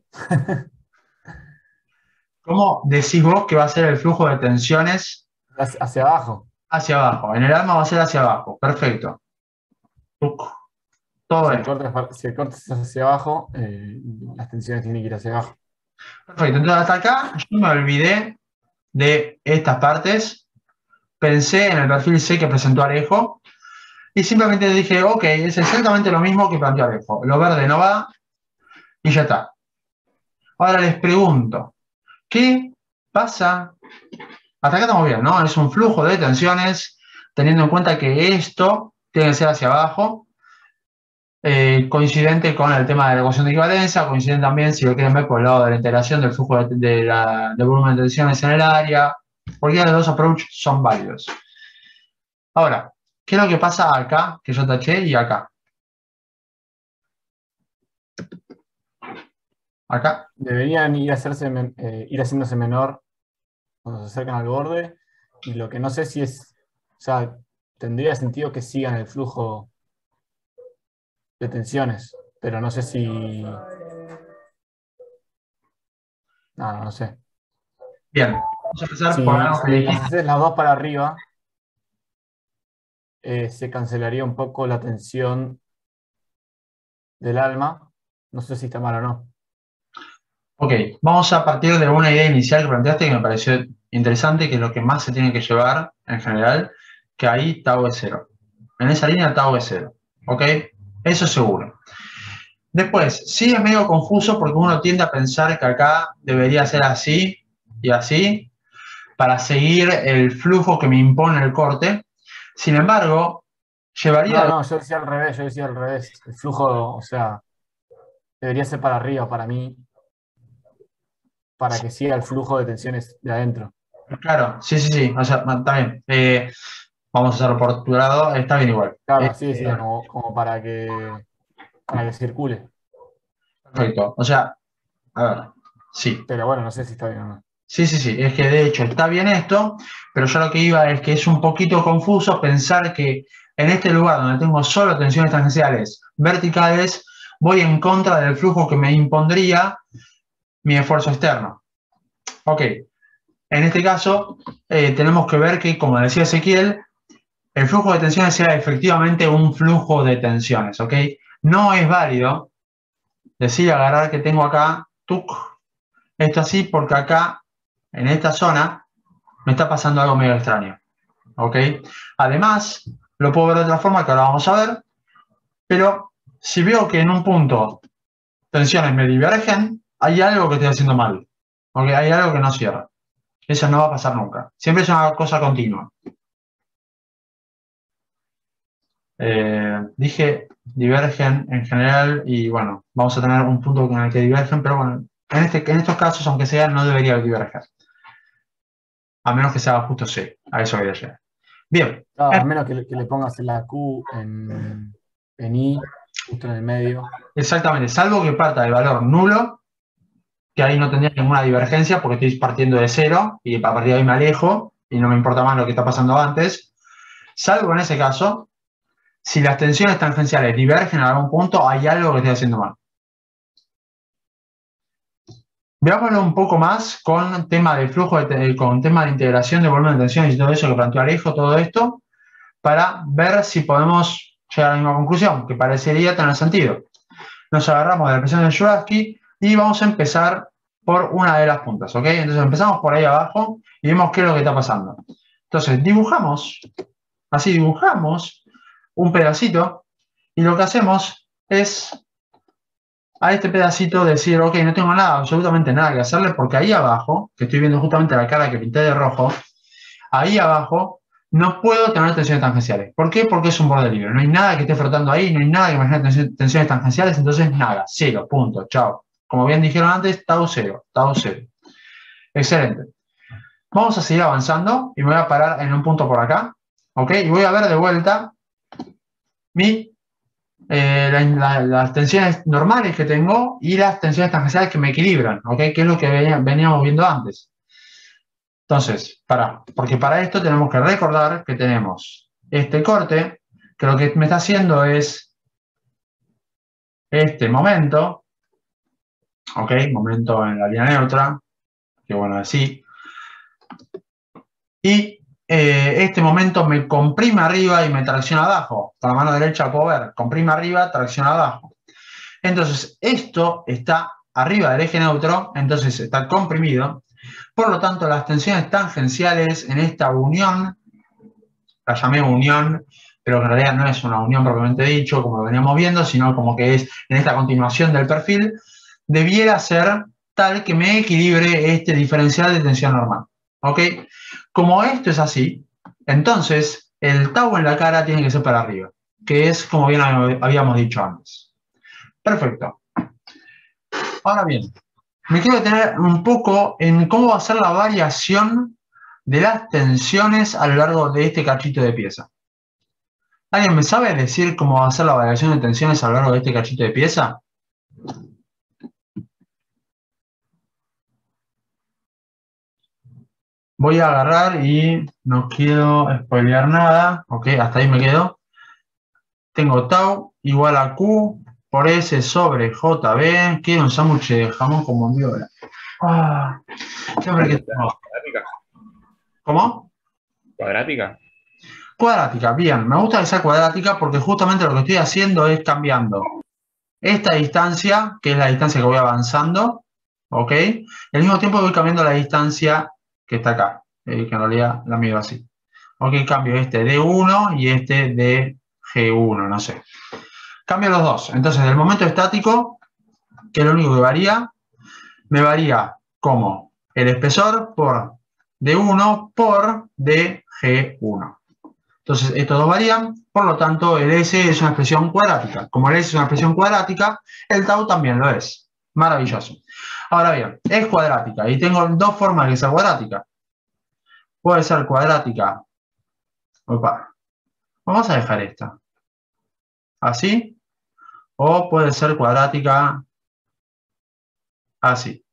¿Cómo decís vos que va a ser el flujo de tensiones Hacia, hacia abajo. hacia abajo? En el alma va a ser hacia abajo. Perfecto. Tuc. Todo Si el esto. corte es, par- si el corte es hacia abajo, eh, las tensiones tienen que ir hacia abajo. Perfecto. Entonces, hasta acá yo me olvidé de estas partes. Pensé en el perfil C que presentó Alejo y simplemente dije, ok, es exactamente lo mismo que planteó Alejo. Lo verde no va y ya está. Ahora les pregunto, ¿qué pasa? Hasta acá estamos bien, ¿no? Es un flujo de tensiones, teniendo en cuenta que esto tiene que ser hacia abajo, eh, coincidente con el tema de la ecuación de equivalencia, coincidente también, si lo quieren ver, por el lado de la integración del flujo de, de la, del volumen de tensiones en el área. Cualquiera de los dos approaches son válidos. Ahora, ¿Qué es lo que pasa acá, que yo taché, y acá? Acá. Deberían ir, a hacerse, men- eh, ir haciéndose menor cuando se acercan al borde. Y lo que no sé si es, o sea, tendría sentido que sigan el flujo de tensiones, pero no sé si, no, no sé. Bien, vamos a empezar por Si, algo que si las dijiste. haces las dos para arriba, eh, se cancelaría un poco la tensión del alma. No sé si está mal o no. Ok, vamos a partir de una idea inicial que planteaste que me pareció interesante, que es lo que más se tiene que llevar en general, que ahí tau es cero. En esa línea tau es cero. Ok, eso seguro. Después, sí es medio confuso porque uno tiende a pensar que acá debería ser así y así para seguir el flujo que me impone el corte. Sin embargo, llevaría... No, no, yo decía al revés, yo decía al revés. El flujo, o sea, debería ser para arriba para mí, para que siga el flujo de tensiones de adentro. Claro, sí, sí, sí, o sea, está bien. Eh, vamos a hacerlo por tu lado, está bien igual. Claro, Eh, así decía, como, como para que, para que circule. perfecto, o sea, a ver, sí. Pero bueno, no sé si está bien o no. Sí, sí, sí, es que de hecho está bien esto, pero yo lo que iba es que es un poquito confuso pensar que en este lugar donde tengo solo tensiones tangenciales verticales, voy en contra del flujo que me impondría mi esfuerzo externo. Ok, en este caso eh, tenemos que ver que, como decía Ezequiel, el flujo de tensiones sea efectivamente un flujo de tensiones, ¿ok? No es válido decir, agarrar que tengo acá, tuc, esto así, porque acá, en esta zona, me está pasando algo medio extraño, ¿ok? Además, lo puedo ver de otra forma que ahora vamos a ver, pero si veo que en un punto tensiones me divergen, hay algo que estoy haciendo mal, ¿ok? Hay algo que no cierra. Eso no va a pasar nunca. Siempre es una cosa continua. Eh, dije divergen en general y bueno, vamos a tener un punto en el que divergen, pero bueno, en, este, en estos casos, aunque sea, no debería diverger. A menos que sea justo C. A eso quería llegar. Bien. Ah, a menos que, le- que le pongas la Q en, en I, justo en el medio. Exactamente. Salvo que parta del valor nulo, que ahí no tendría ninguna divergencia porque estoy partiendo de cero y a partir de ahí me alejo y no me importa más lo que está pasando antes. Salvo en ese caso, si las tensiones tangenciales divergen en algún punto, hay algo que estoy haciendo mal. Veámoslo un poco más con tema de flujo, de, con tema de integración de volumen de tensiones y todo eso que planteó Alejo, todo esto, para ver si podemos llegar a la misma conclusión, que parecería tener sentido. Nos agarramos de la presión de Shuradsky y vamos a empezar por una de las puntas, ¿ok? Entonces empezamos por ahí abajo y vemos qué es lo que está pasando. Entonces dibujamos, así dibujamos un pedacito y lo que hacemos es a este pedacito decir, ok, no tengo nada, absolutamente nada que hacerle, porque ahí abajo, que estoy viendo justamente la cara que pinté de rojo, ahí abajo no puedo tener tensiones tangenciales. ¿Por qué? Porque es un borde libre. No hay nada que esté flotando ahí, no hay nada que me genere tensiones tangenciales, entonces nada, cero, punto, chao. Como bien dijeron antes, tau cero, tau cero. Excelente. Vamos a seguir avanzando y me voy a parar en un punto por acá, ¿ok? Y voy a ver de vuelta mi Eh, la, la, las tensiones normales que tengo y las tensiones tangenciales que me equilibran, ¿ok? Que es lo que venía, veníamos viendo antes. Entonces, para, porque para esto tenemos que recordar que tenemos este corte, que lo que me está haciendo es este momento, ¿ok? Momento en la línea neutra, que bueno, así. Y eh, este momento me comprime arriba y me tracciona abajo. Con la mano derecha puedo ver, comprime arriba, tracciona abajo. Entonces, esto está arriba del eje neutro, entonces está comprimido. Por lo tanto, las tensiones tangenciales en esta unión, la llamé unión, pero en realidad no es una unión propiamente dicho, como lo veníamos viendo, sino como que es en esta continuación del perfil, debiera ser tal que me equilibre este diferencial de tensión normal. ¿Ok? Como esto es así, entonces el tau en la cara tiene que ser para arriba, que es como bien habíamos dicho antes. Perfecto. Ahora bien, me quiero detener un poco en cómo va a ser la variación de las tensiones a lo largo de este cachito de pieza. ¿Alguien me sabe decir cómo va a ser la variación de tensiones a lo largo de este cachito de pieza? Voy a agarrar y no quiero spoilear nada. Ok, hasta ahí me quedo. Tengo tau igual a Q por S sobre J B. Quiero un sándwich de jamón con bondiola. Ah, siempre que tengo. ¿Cuadrática? ¿Cómo? ¿Cuadrática? Cuadrática, bien. Me gusta que sea cuadrática porque justamente lo que estoy haciendo es cambiando esta distancia, que es la distancia que voy avanzando, ¿ok? Y al mismo tiempo voy cambiando la distancia que está acá, eh, que en realidad la mido así. Ok, cambio este D uno y este de G uno, no sé. Cambio los dos. Entonces, del momento estático, que es lo único que varía, me varía como el espesor por D uno por D G uno. Entonces, estos dos varían, por lo tanto, el S es una expresión cuadrática. Como el S es una expresión cuadrática, el tau también lo es. Maravilloso. Ahora bien, es cuadrática y tengo dos formas de que sea cuadrática. Puede ser cuadrática. Opa. Vamos a dejar esta. Así. O puede ser cuadrática así.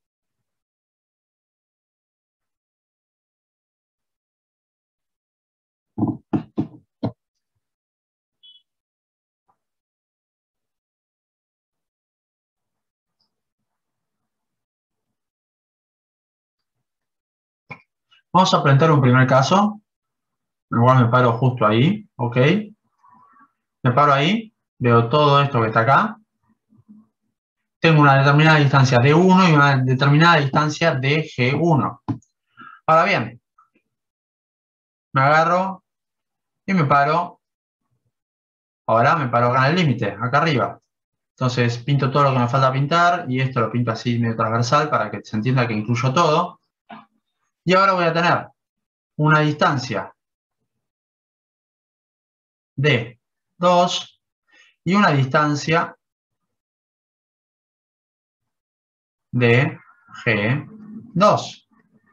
Vamos a plantear un primer caso. Igual me paro justo ahí. Ok. Me paro ahí. Veo todo esto que está acá. Tengo una determinada distancia D uno y una determinada distancia de G uno. Ahora bien, me agarro y me paro. Ahora me paro acá en el límite, acá arriba. Entonces pinto todo lo que me falta pintar y esto lo pinto así medio transversal para que se entienda que incluyo todo. Y ahora voy a tener una distancia de dos y una distancia de G dos.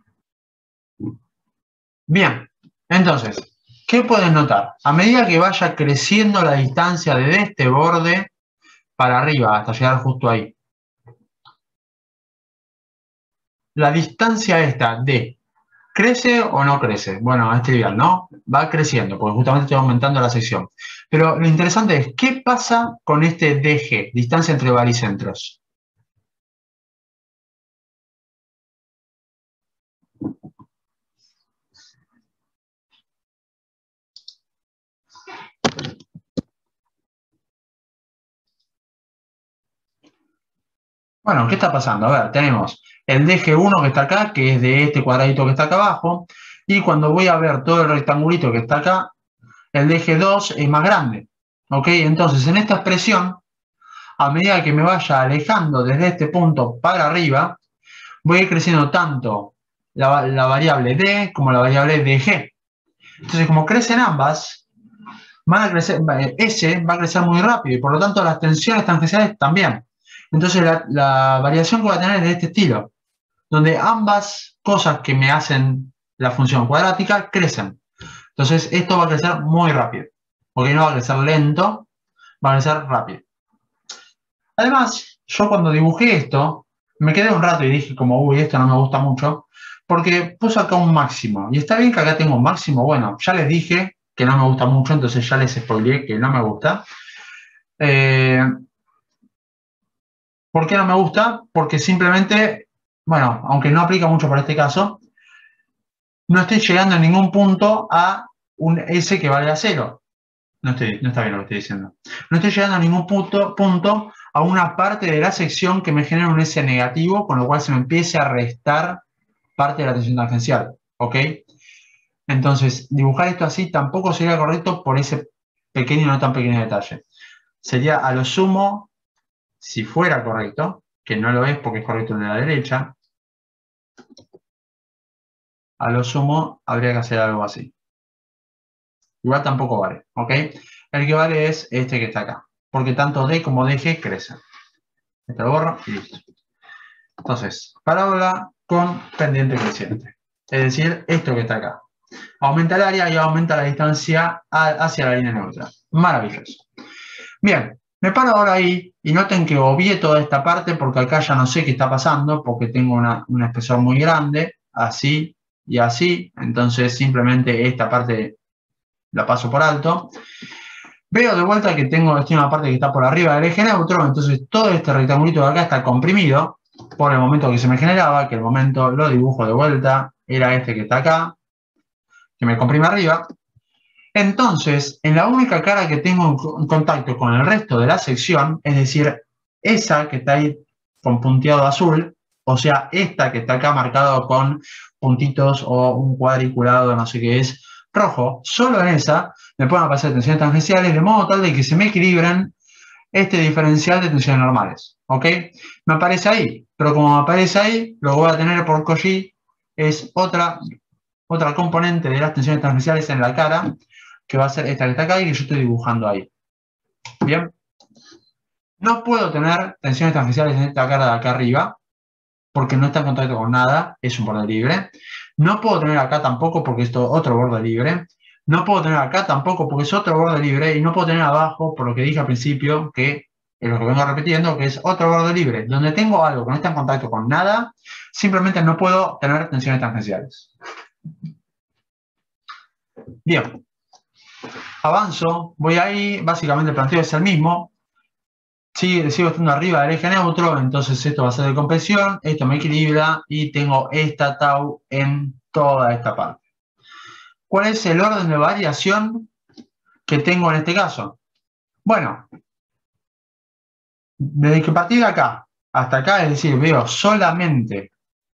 Bien, entonces, ¿qué puedes notar? A medida que vaya creciendo la distancia de este borde para arriba, hasta llegar justo ahí, la distancia esta de ¿crece o no crece? Bueno, es trivial, ¿no? Va creciendo, porque justamente estoy aumentando la sección. Pero lo interesante es, ¿qué pasa con este D G, distancia entre baricentros? Bueno, ¿qué está pasando? A ver, tenemos el D G uno que está acá, que es de este cuadradito que está acá abajo, y cuando voy a ver todo el rectangulito que está acá, el D G dos es más grande. ¿Ok? Entonces, en esta expresión, a medida que me vaya alejando desde este punto para arriba, voy a ir creciendo tanto la, la variable D como la variable D G. Entonces, como crecen ambas, van a crecer, S va a crecer muy rápido y por lo tanto las tensiones tangenciales también. Entonces, la, la variación que voy a tener es de este estilo, donde ambas cosas que me hacen la función cuadrática crecen. Entonces, esto va a crecer muy rápido, porque no va a crecer lento, va a crecer rápido. Además, yo cuando dibujé esto, me quedé un rato y dije como, uy, esto no me gusta mucho, porque puse acá un máximo. Y está bien que acá tengo un máximo, bueno, ya les dije que no me gusta mucho, entonces ya les spoileé que no me gusta. Eh, ¿Por qué no me gusta? Porque simplemente, bueno, aunque no aplica mucho para este caso, no estoy llegando en ningún punto a un S que vale a cero. No, estoy, no está bien lo que estoy diciendo. No estoy llegando a ningún punto, punto a una parte de la sección que me genere un S negativo, con lo cual se me empiece a restar parte de la tensión tangencial. ¿Ok? Entonces, dibujar esto así tampoco sería correcto por ese pequeño o no tan pequeño detalle. Sería a lo sumo, si fuera correcto, que no lo es porque es correcto el de la derecha, a lo sumo habría que hacer algo así. Igual tampoco vale, ¿ok? El que vale es este que está acá, porque tanto D como D G crecen. Este lo borro y listo. Entonces, parábola con pendiente creciente. Es decir, esto que está acá. Aumenta el área y aumenta la distancia a, hacia la línea neutra. Maravilloso. Bien, me paro ahora ahí y noten que obvié toda esta parte porque acá ya no sé qué está pasando porque tengo una, un espesor muy grande, así y así. Entonces simplemente esta parte la paso por alto. Veo de vuelta que tengo estoy en una parte que está por arriba del eje neutro, entonces todo este rectangulito de acá está comprimido por el momento que se me generaba, que el momento lo dibujo de vuelta, era este que está acá, que me comprime arriba. Entonces, en la única cara que tengo en contacto con el resto de la sección, es decir, esa que está ahí con punteado azul, o sea, esta que está acá marcado con puntitos o un cuadriculado, no sé qué es, rojo, solo en esa me pueden aparecer tensiones tangenciales de modo tal de que se me equilibren este diferencial de tensiones normales, ¿ok? Me aparece ahí, pero como me aparece ahí, lo que voy a tener por Cauchy es otra, otra componente de las tensiones tangenciales en la cara, que va a ser esta que está acá y que yo estoy dibujando ahí. Bien. No puedo tener tensiones tangenciales en esta cara de acá arriba, porque no está en contacto con nada, es un borde libre. No puedo tener acá tampoco porque esto es otro borde libre. No puedo tener acá tampoco porque es otro borde libre. Y no puedo tener abajo, por lo que dije al principio, que es lo que vengo repitiendo, que es otro borde libre. Donde tengo algo que no está en contacto con nada, simplemente no puedo tener tensiones tangenciales. Bien. Avanzo, voy ahí, básicamente el planteo es el mismo. Sigue, sigo estando arriba del eje neutro, entonces esto va a ser de compresión, esto me equilibra y tengo esta tau en toda esta parte. ¿Cuál es el orden de variación que tengo en este caso? Bueno, desde que partí de acá hasta acá, es decir, veo solamente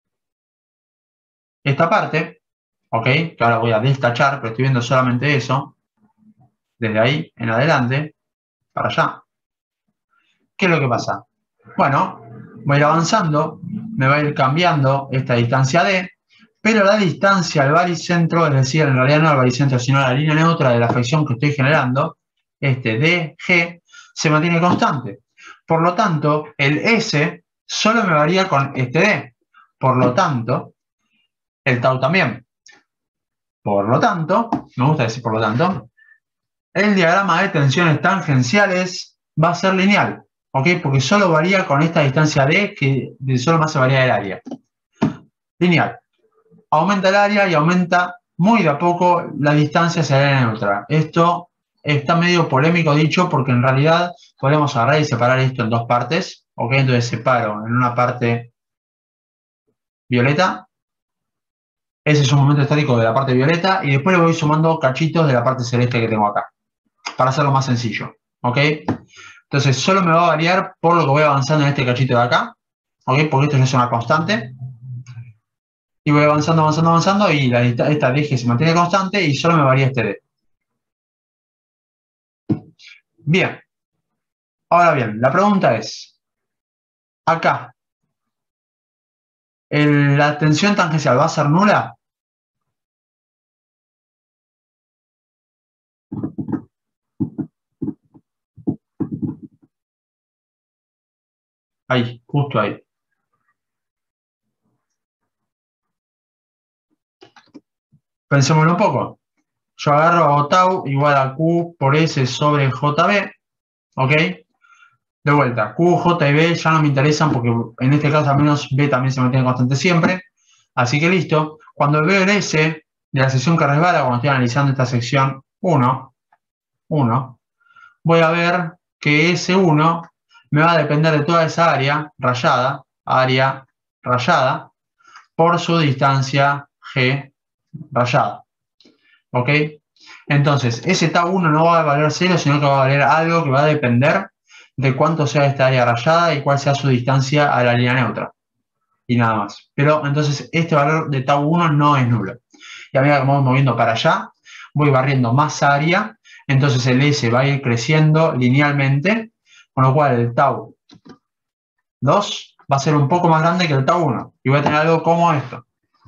esta parte, ok, que ahora voy a destachar, pero estoy viendo solamente eso, desde ahí en adelante, para allá. ¿Qué es lo que pasa? Bueno, voy a ir avanzando, me va a ir cambiando esta distancia D, pero la distancia al baricentro, es decir, en realidad no al baricentro, sino a la línea neutra de la fricción que estoy generando, este D G, se mantiene constante. Por lo tanto, el S solo me varía con este D. Por lo tanto, el tau también. Por lo tanto, me gusta decir por lo tanto, el diagrama de tensiones tangenciales va a ser lineal. ¿Ok? Porque solo varía con esta distancia D, que solo más se varía el área. Lineal. Aumenta el área y aumenta muy de a poco la distancia hacia la línea neutra. Esto está medio polémico dicho porque en realidad podemos agarrar y separar esto en dos partes. ¿Ok? Entonces separo en una parte violeta. Ese es un momento estático de la parte violeta y después le voy sumando cachitos de la parte celeste que tengo acá. Para hacerlo más sencillo. ¿Ok? Entonces, solo me va a variar por lo que voy avanzando en este cachito de acá. ¿Ok? Porque esto ya es una constante. Y voy avanzando, avanzando, avanzando. Y la, esta D G se mantiene constante y solo me varía este D. Bien. Ahora bien, la pregunta es. Acá. El, ¿la tensión tangencial va a ser nula? Ahí, justo ahí. Pensémoslo un poco. Yo agarro a tau igual a Q por S sobre J B. ¿Ok? De vuelta, Q, J y B ya no me interesan porque en este caso al menos B también se mantiene constante siempre. Así que listo. Cuando veo el S de la sección que resbala, cuando estoy analizando esta sección uno, uno, voy a ver que ese uno me va a depender de toda esa área rayada, área rayada, por su distancia G rayada. ¿Ok? Entonces, ese tau uno no va a valer cero, sino que va a valer algo que va a depender de cuánto sea esta área rayada y cuál sea su distancia a la línea neutra. Y nada más. Pero entonces este valor de tau uno no es nulo. Y a medida que vamos moviendo para allá, voy barriendo más área. Entonces el S va a ir creciendo linealmente. Con lo cual el tau dos va a ser un poco más grande que el tau uno. Y voy a tener algo como esto.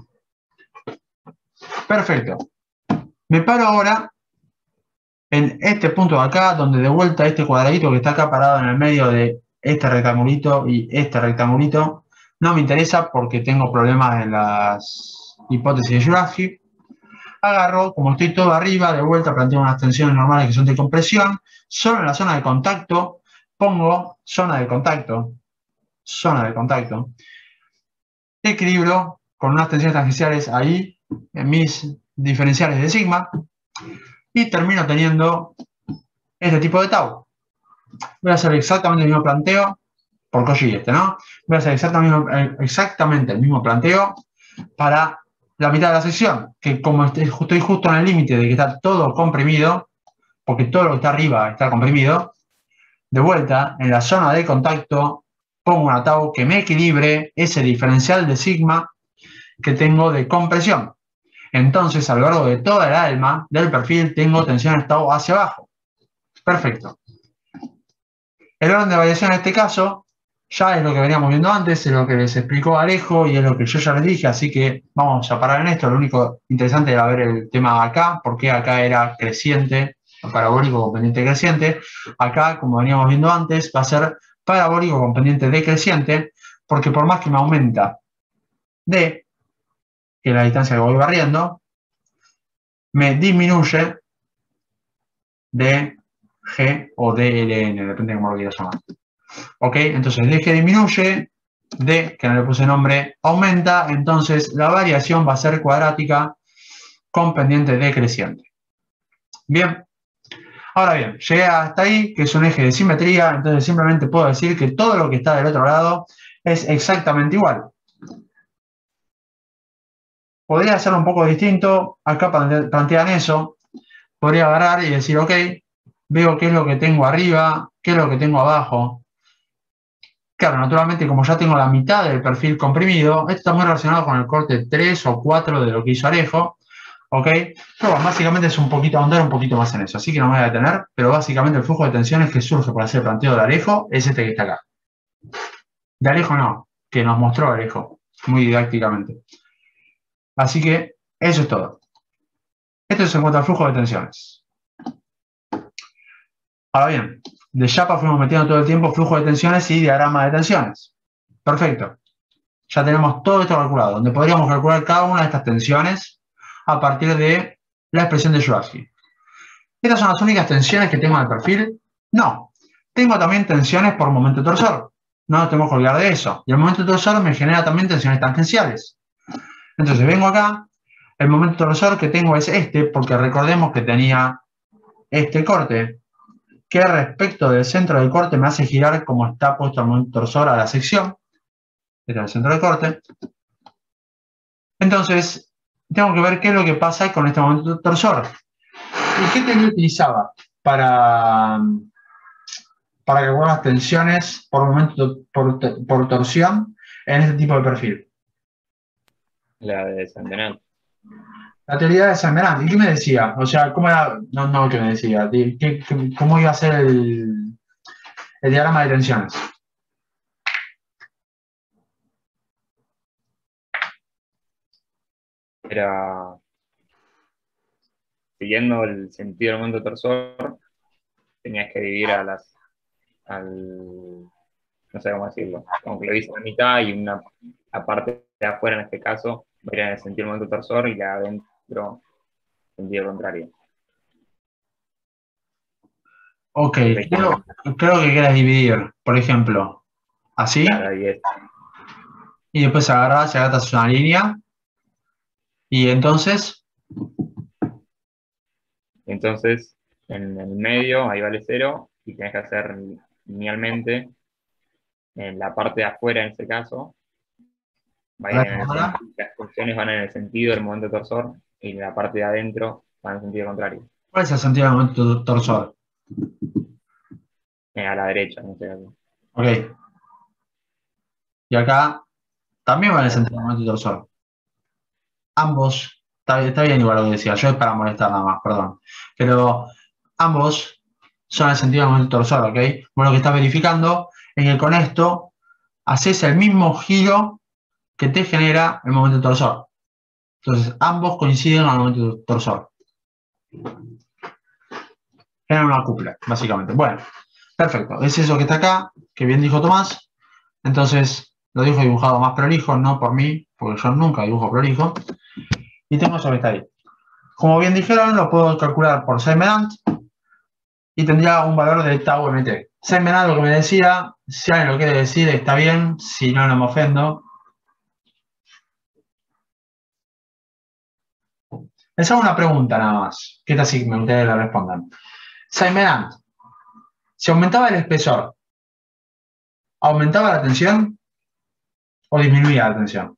Perfecto. Me paro ahora en este punto de acá, donde de vuelta este cuadradito que está acá parado en el medio de este rectangulito y este rectangulito, no me interesa porque tengo problemas en las hipótesis de Jurafsky. agarro, como estoy todo arriba, de vuelta planteo unas tensiones normales que son de compresión, solo en la zona de contacto pongo zona de contacto, zona de contacto, equilibrio con unas tensiones tangenciales ahí, en mis diferenciales de sigma, y termino teniendo este tipo de tau. Voy a hacer exactamente el mismo planteo, por Cauchy este, ¿no? Voy a hacer exactamente, exactamente el mismo planteo para la mitad de la sección, que como estoy justo en el límite de que está todo comprimido, porque todo lo que está arriba está comprimido, de vuelta, en la zona de contacto, pongo una tau que me equilibre ese diferencial de sigma que tengo de compresión. Entonces, a lo largo de toda el alma del perfil, tengo tensiones tau hacia abajo. Perfecto. El orden de variación en este caso ya es lo que veníamos viendo antes, es lo que les explicó Alejo y es lo que yo ya les dije, así que vamos a parar en esto. Lo único interesante era ver el tema acá, porque acá era creciente, parabólico con pendiente creciente. Acá, como veníamos viendo antes, va a ser parabólico con pendiente decreciente, porque por más que me aumenta D, que es la distancia que voy barriendo, me disminuye D, G o D L N, depende de cómo lo quieras llamar. Ok, entonces D G disminuye, D, que no le puse nombre, aumenta, entonces la variación va a ser cuadrática con pendiente decreciente. Bien, ahora bien, llegué hasta ahí, que es un eje de simetría, entonces simplemente puedo decir que todo lo que está del otro lado es exactamente igual. Podría hacerlo un poco distinto, acá plantean eso, podría agarrar y decir, ok, veo qué es lo que tengo arriba, qué es lo que tengo abajo. Claro, naturalmente, como ya tengo la mitad del perfil comprimido, esto está muy relacionado con el corte tres o cuatro de lo que hizo Alejo, ¿ok? Pero bueno, básicamente es un poquito, ahondar un poquito más en eso, así que no me voy a detener, pero básicamente el flujo de tensiones que surge por hacer el planteo de Alejo es este que está acá. De Alejo no, que nos mostró Alejo, muy didácticamente. Así que eso es todo. Esto es en cuanto al flujo de tensiones. Ahora bien, de chapa fuimos metiendo todo el tiempo flujo de tensiones y diagrama de tensiones. Perfecto. Ya tenemos todo esto calculado, donde podríamos calcular cada una de estas tensiones a partir de la expresión de Shurarsky. ¿Estas son las únicas tensiones que tengo en el perfil? No. Tengo también tensiones por momento torsor. No nos tenemos que olvidar de eso. Y el momento torsor me genera también tensiones tangenciales. Entonces vengo acá, el momento torsor que tengo es este, porque recordemos que tenía este corte, que respecto del centro del corte me hace girar como está puesto el momento torsor a la sección. Este es el centro del corte. Entonces, tengo que ver qué es lo que pasa con este momento torsor. ¿Y qué técnica utilizaba para, para calcular las tensiones por momento por, por torsión en este tipo de perfil? La de San Bernardo. La teoría de San Bernardo. ¿Y qué me decía? O sea, ¿cómo era? No, no, ¿qué me decía? ¿Qué, qué, ¿Cómo iba a ser el, el diagrama de tensiones? Era, siguiendo el sentido del momento torsor, tenías que dividir a las, al, no sé cómo decirlo, como que lo dice a la mitad y una, la parte de afuera en este caso, va a ir en el sentido del momento torsor y la de adentro, sentido contrario. Ok, creo, creo que quieras dividir, por ejemplo, así, Claro, y, es, y después agarras y agarras una línea, y entonces, entonces en el medio ahí vale cero y tenés que hacer linealmente en la parte de afuera en este caso, va a ir en el ahora, sentido, las funciones van en el sentido del momento torsor y la parte de adentro va en el sentido contrario. ¿cuál es el sentido del momento torsor? Eh, a la derecha, en este caso. Ok. Y acá también va en el sentido del momento torsor. Ambos, está, está bien igual lo que decía, yo es para molestar nada más, perdón. Pero ambos son el sentido del momento torsor, ¿ok? Bueno, lo que estás verificando es que con esto haces el mismo giro que te genera el momento torsor. Entonces, ambos coinciden con el momento torsor. Generan una cúpula, básicamente. Bueno, perfecto. Es eso que está acá, que bien dijo Tomás. Entonces, lo dijo dibujado más prolijo, no por mí, porque yo nunca dibujo prolijo. Y tengo eso que está ahí. Como bien dijeron, lo puedo calcular por Seimerant y tendría un valor de tau M T. Seimerant lo que me decía, si alguien lo quiere decir, está bien, si no, no me ofendo. Les hago una pregunta nada más, que esta sí me gustaría que la respondan. Seimerant, si aumentaba el espesor, ¿aumentaba la tensión o disminuía la tensión?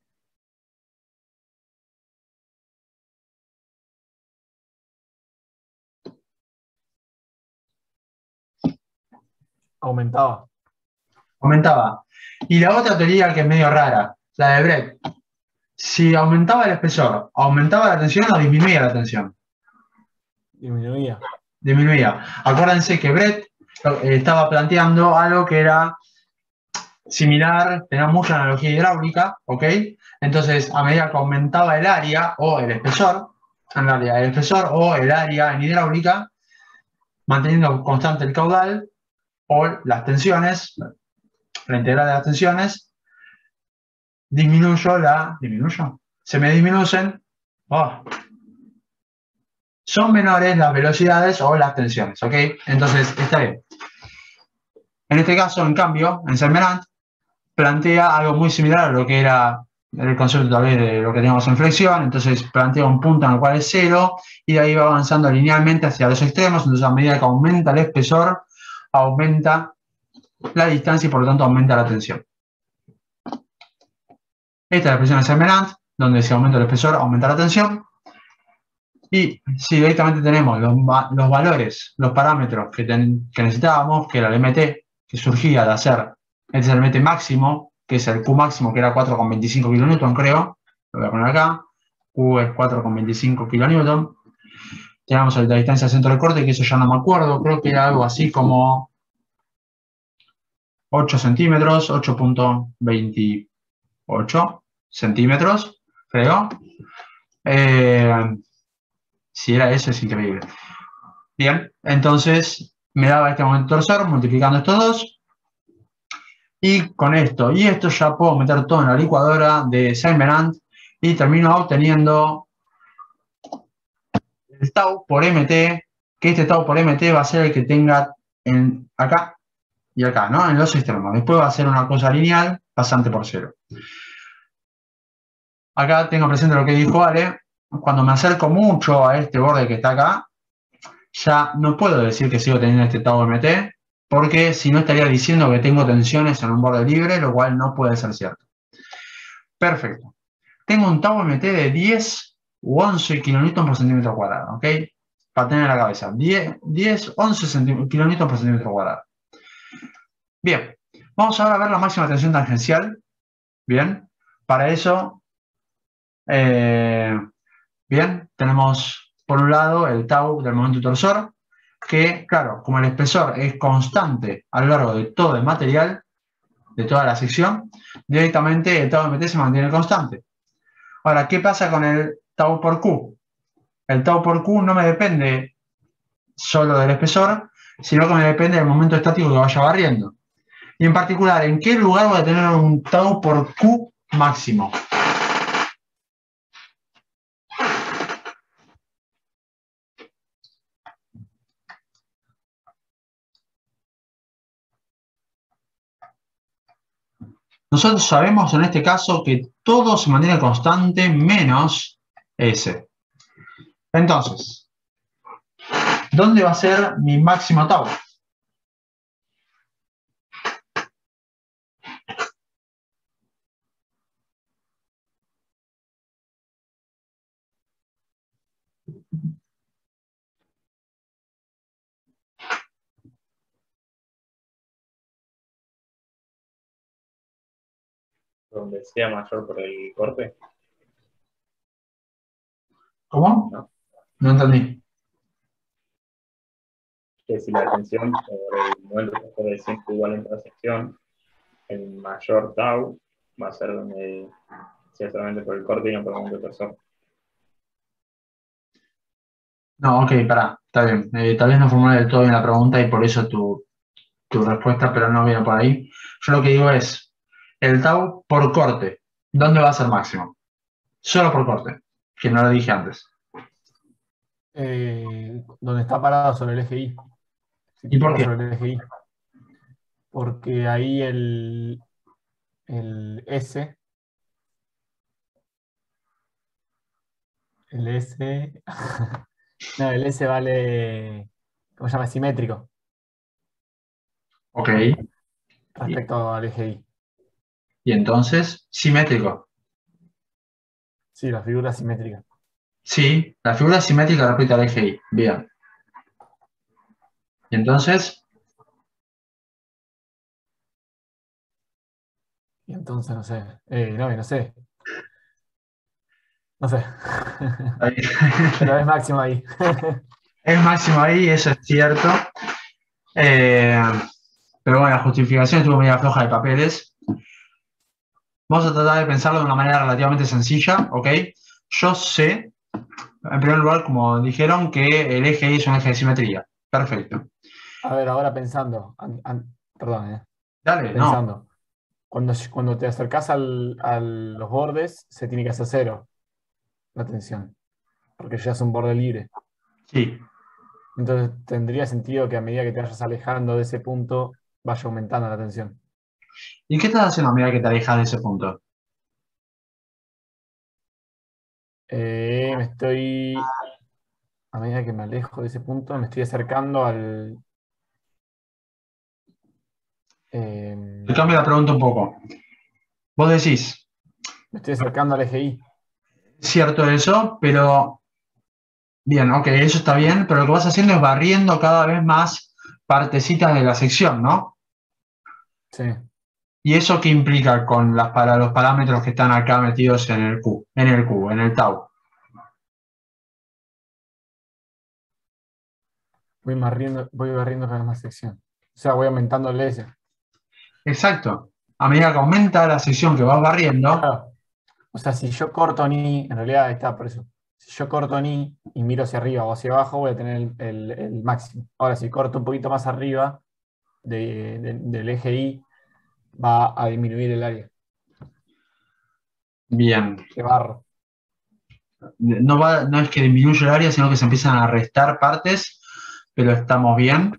Aumentaba. Aumentaba. Y la otra teoría que es medio rara, la de Brett. Si aumentaba el espesor, ¿aumentaba la tensión o disminuía la tensión? Disminuía. Disminuía. Acuérdense que Brett eh, estaba planteando algo que era similar, tenía mucha analogía hidráulica, ¿ok? Entonces, a medida que aumentaba el área o el espesor, en realidad el espesor o el área en hidráulica, manteniendo constante el caudal o las tensiones, la integral de las tensiones, disminuyo la... ¿Disminuyo? Se me disminuyen... Oh, son menores las velocidades o las tensiones, ¿ok? Entonces, está bien. En este caso, en cambio, en Seimerant, plantea algo muy similar a lo que era el concepto tal vez de lo que teníamos en flexión. Entonces, plantea un punto en el cual es cero y de ahí va avanzando linealmente hacia los extremos. Entonces, a medida que aumenta el espesor, aumenta la distancia y por lo tanto aumenta la tensión. Esta es la expresión de Seimerant, donde si aumenta el espesor, aumenta la tensión. Y si directamente tenemos los, los valores, los parámetros que, ten, que necesitábamos, que era el M T, que surgía de hacer, este es el M T máximo, que es el Q máximo, que era cuatro coma veinticinco kilonewton, creo, lo voy a poner acá, Q es cuatro coma veinticinco kilonewton. Tenemos la distancia al centro del corte, que eso ya no me acuerdo, creo que era algo así como ocho centímetros, ocho punto veintiocho centímetros, creo. Eh, Si era eso, es increíble. Bien, entonces me daba este momento torsor multiplicando estos dos. Y con esto y esto ya puedo meter todo en la licuadora de Seimerant y termino obteniendo el tau por M T, que este tau por M T va a ser el que tenga en acá y acá, ¿no? En los extremos. Después va a ser una cosa lineal pasante por cero. Acá tengo presente lo que dijo Ale. Cuando me acerco mucho a este borde que está acá, ya no puedo decir que sigo teniendo este tau M T, porque si no estaría diciendo que tengo tensiones en un borde libre, lo cual no puede ser cierto. Perfecto. Tengo un tau M T de diez u once kilonewton por centímetro cuadrado, ¿ok? Para tener en la cabeza, diez, once kilonewton por centímetro cuadrado. Bien, vamos ahora a ver la máxima tensión tangencial. Bien, para eso, eh, bien, tenemos por un lado el tau del momento torsor, que, claro, como el espesor es constante a lo largo de todo el material, de toda la sección, directamente el tau M T se mantiene constante. Ahora, ¿qué pasa con el tau por Q? El tau por Q no me depende solo del espesor, sino que me depende del momento estático que vaya barriendo. Y en particular, ¿en qué lugar voy a tener un tau por Q máximo? Nosotros sabemos en este caso que todo se mantiene constante menos S. Entonces, ¿dónde va a ser mi máximo tau? Donde sea mayor por el corte. ¿Cómo? No. No entendí. Que si la tensión por el momento torsor es siempre igual en toda sección, el mayor tau va a ser donde sea solamente por el corte y no por el momento torsor. No, ok, pará, está bien. Eh, tal vez no formulé del todo bien la pregunta y por eso tu, tu respuesta, pero no viene por ahí. Yo lo que digo es, el tau por corte, ¿dónde va a ser máximo? Solo por corte, que no lo dije antes. Eh, donde está parado sobre el eje Y. Si ¿Y por toca qué? sobre el eje Y. Porque ahí el, el S, el S, no, el S vale, ¿cómo se llama? Simétrico Ok. Y, respecto al eje Y. y entonces, simétrico. Sí, la figura simétrica. Sí, la figura simétrica respecto al eje Y. Bien. Y entonces, Y entonces, no sé. Eh, no, y no sé. No sé. ahí- Pero es máximo ahí. es máximo ahí, eso es cierto. Eh, pero bueno, la justificación estuvo media floja de papeles. Vamos a tratar de pensarlo de una manera relativamente sencilla, ¿ok? Yo sé, en primer lugar, como dijeron, que el eje Y es un eje de simetría. Perfecto. A ver, ahora pensando. an- an- perdón, eh. Dale, no. Pensando. Cuando, cuando te acercas al, a los bordes, se tiene que hacer cero la tensión. Porque ya es un borde libre. Sí. Entonces tendría sentido que a medida que te vayas alejando de ese punto, vaya aumentando la tensión. ¿Y qué estás haciendo a medida que te alejas de ese punto? Eh, me estoy, a medida que me alejo de ese punto, me estoy acercando al... eh, Te me cambio la pregunta un poco. Vos decís, estoy acercando al eje Y. cierto eso, pero bien, ok, eso está bien, pero lo que vas haciendo es barriendo cada vez más partecitas de la sección, ¿no? Sí. ¿Y eso qué implica con las, para los parámetros que están acá metidos en el Q, en el Q, en el tau? Voy barriendo, voy barriendo cada vez más sección. O sea, voy aumentando el S. Exacto. A medida que aumenta la sección que vas barriendo, Claro. O sea, si yo corto en I, en realidad ahí está por eso. Si yo corto en I y miro hacia arriba o hacia abajo, voy a tener el, el- el máximo. Ahora, si corto un poquito más arriba de- de- del eje Y, va a disminuir el área bien. de barro. No, va, no es que disminuye el área, sino que se empiezan a restar partes, pero estamos bien.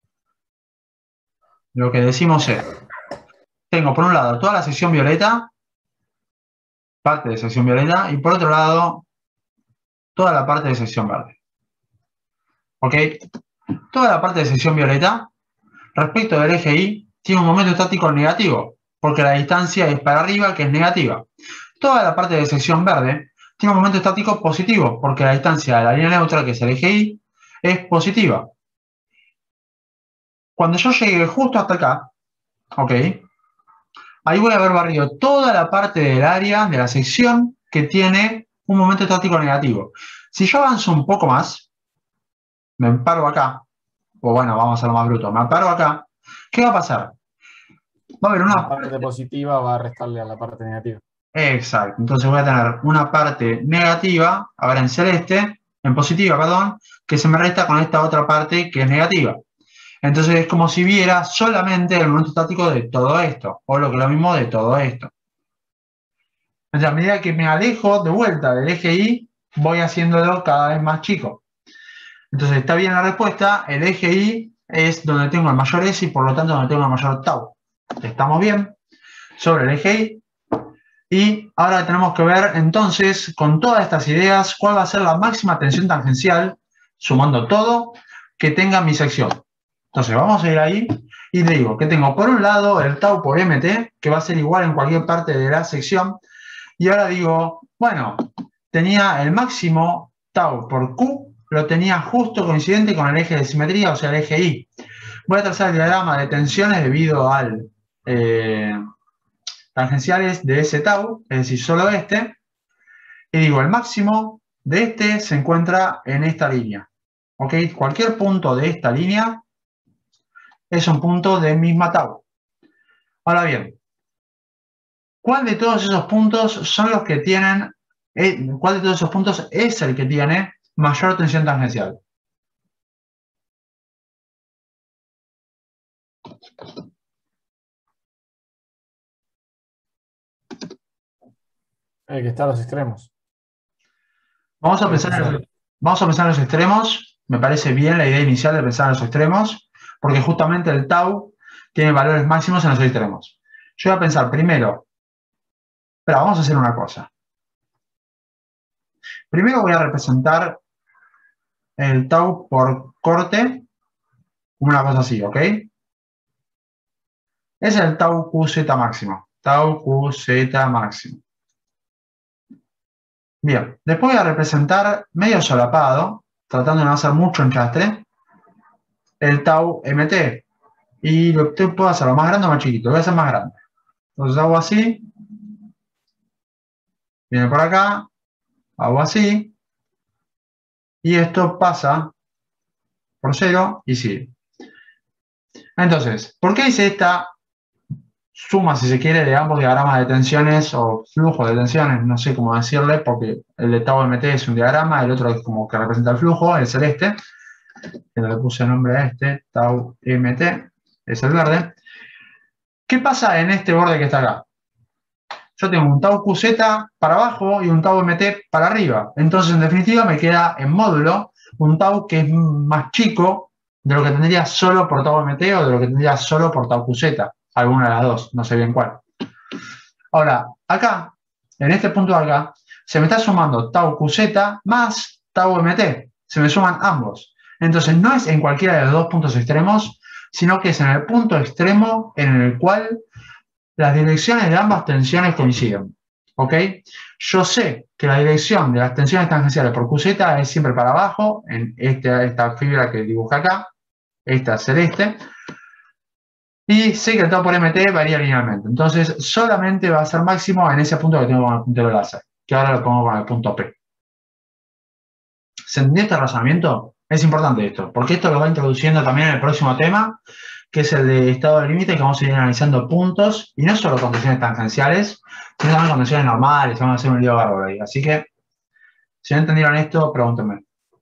Lo que decimos es, tengo por un lado toda la sección violeta, parte de sección violeta, y por otro lado toda la parte de sección verde. ¿Ok? Toda la parte de sección violeta, respecto del eje Y, tiene un momento estático negativo, porque la distancia es para arriba, que es negativa. Toda la parte de sección verde tiene un momento estático positivo, porque la distancia de la línea neutra, que es el eje Y, es positiva. Cuando yo llegue justo hasta acá, ¿ok? Ahí voy a haber barrido toda la parte del área de la sección que tiene un momento estático negativo. Si yo avanzo un poco más, me paro acá, o bueno, vamos a hacerlo más bruto, me paro acá, ¿qué va a pasar? Va a haber La una... parte positiva va a restarle a la parte negativa. Exacto, entonces voy a tener una parte negativa, ahora en celeste, en positiva, perdón, que se me resta con esta otra parte que es negativa. Entonces es como si viera solamente el momento estático de todo esto, o lo que es lo mismo de todo esto. Entonces, a medida que me alejo de vuelta del eje Y, voy haciéndolo cada vez más chico. Entonces, está bien la respuesta. El eje Y es donde tengo el mayor S y por lo tanto donde tengo el mayor tau. Estamos bien sobre el eje Y. Y ahora tenemos que ver entonces, con todas estas ideas, cuál va a ser la máxima tensión tangencial, sumando todo, que tenga mi sección. Entonces, vamos a ir ahí y le digo que tengo por un lado el tau por mt, que va a ser igual en cualquier parte de la sección. Y ahora digo, bueno, tenía el máximo tau por Q, lo tenía justo coincidente con el eje de simetría, o sea, el eje Y. Voy a trazar el diagrama de tensiones debido al eh, tangenciales de ese tau, es decir, solo este. Y digo, el máximo de este se encuentra en esta línea. ¿Ok? Cualquier punto de esta línea es un punto de misma tau. Ahora bien, ¿cuál de todos esos puntos son los que tienen, eh, cuál de todos esos puntos es el que tiene mayor tensión tangencial? El que está a los extremos. Vamos a El pensar en tensor. el, vamos a pensar en los extremos. Me parece bien la idea inicial de pensar en los extremos, porque justamente el tau tiene valores máximos en los extremos. Yo voy a pensar primero, pero vamos a hacer una cosa. Primero voy a representar el tau por corte, una cosa así, ¿ok? Es el tau Q Z máximo. Tau Q Z máximo. Bien, después voy a representar medio solapado, tratando de no hacer mucho enchastre, el tau M T. Y lo puedo hacerlo más grande o más chiquito. Lo voy a hacer más grande. Entonces hago así. Viene por acá. Hago así. Y esto pasa por cero y sigue. Entonces, ¿por qué hice esta suma, si se quiere, de ambos diagramas de tensiones o flujo de tensiones? No sé cómo decirle, porque el de tau M T es un diagrama, el otro es como que representa el flujo, el celeste, que le puse el nombre a este, tau M T, es el verde. ¿Qué pasa en este borde que está acá? Yo tengo un tau Q Z para abajo y un tau M T para arriba. Entonces, en definitiva, me queda en módulo un tau que es más chico de lo que tendría solo por tau M T o de lo que tendría solo por tau Q Z. Alguna de las dos, no sé bien cuál. Ahora, acá, en este punto de acá, se me está sumando tau Q Z más tau M T. Se me suman ambos. Entonces, no es en cualquiera de los dos puntos extremos, sino que es en el punto extremo en el cual las direcciones de ambas tensiones coinciden. ¿Ok? Yo sé que la dirección de las tensiones tangenciales por Q Z es siempre para abajo, en este, esta fibra que dibuja acá, esta celeste, y sé que el tau por M T varía linealmente. Entonces, solamente va a ser máximo en ese punto que tengo con el puntero láser, que ahora lo pongo con el punto P. ¿Se entendió este razonamiento? Es importante esto, porque esto lo va introduciendo también en el próximo tema, que es el de estado de límite, que vamos a ir analizando puntos, y no solo con tensiones tangenciales, sino también con tensiones normales, vamos a hacer un lío bárbaro ahí. Así que, si no entendieron esto, pregúntenme.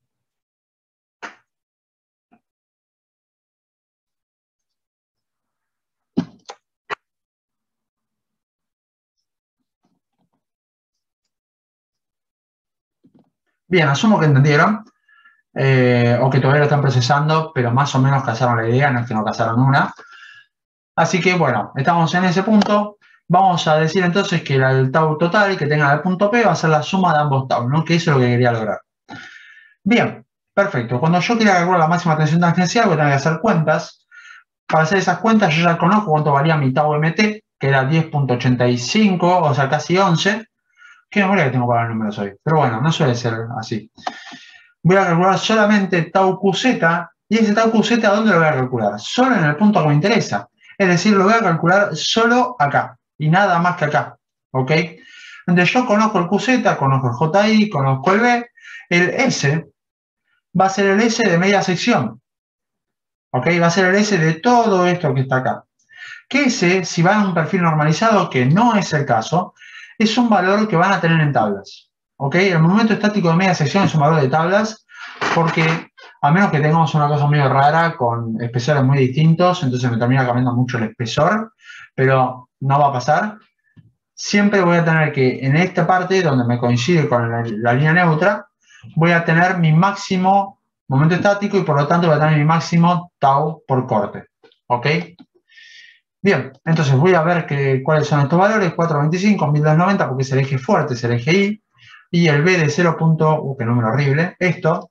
Bien, asumo que entendieron, eh, o que todavía lo están procesando, pero más o menos cazaron la idea, no es que no cazaron una. Así que, bueno, estamos en ese punto. Vamos a decir entonces que el tau total que tenga el punto P va a ser la suma de ambos tau, ¿no? Que eso es lo que quería lograr. Bien, perfecto. Cuando yo quiera calcular la máxima tensión tangencial, voy a tener que hacer cuentas. Para hacer esas cuentas, yo ya conozco cuánto valía mi tau M T, que era diez punto ochenta y cinco, o sea, casi once. Qué memoria que tengo para los números hoy. Pero bueno, no suele ser así. Voy a calcular solamente tau Q Z, y ese tau Q Z, ¿dónde lo voy a calcular? Solo en el punto que me interesa. Es decir, lo voy a calcular solo acá, y nada más que acá. ¿Ok? Donde yo conozco el Q Z, conozco el J I, conozco el B, el S va a ser el S de media sección. ¿Ok? Va a ser el S de todo esto que está acá. Que ese, si van a un perfil normalizado, que no es el caso, es un valor que van a tener en tablas. ¿Ok? El momento estático de media sección es un valor de tablas porque, a menos que tengamos una cosa medio rara con espesores muy distintos, entonces me termina cambiando mucho el espesor, pero no va a pasar. Siempre voy a tener que, en esta parte donde me coincide con la, la línea neutra, voy a tener mi máximo momento estático y por lo tanto voy a tener mi máximo tau por corte. ¿Ok? Bien, entonces voy a ver que, cuáles son estos valores. cuatrocientos veinticinco, mil doscientos noventa, porque es el eje fuerte, es el eje Y. Y el B de cero. Uh, qué número horrible. Esto.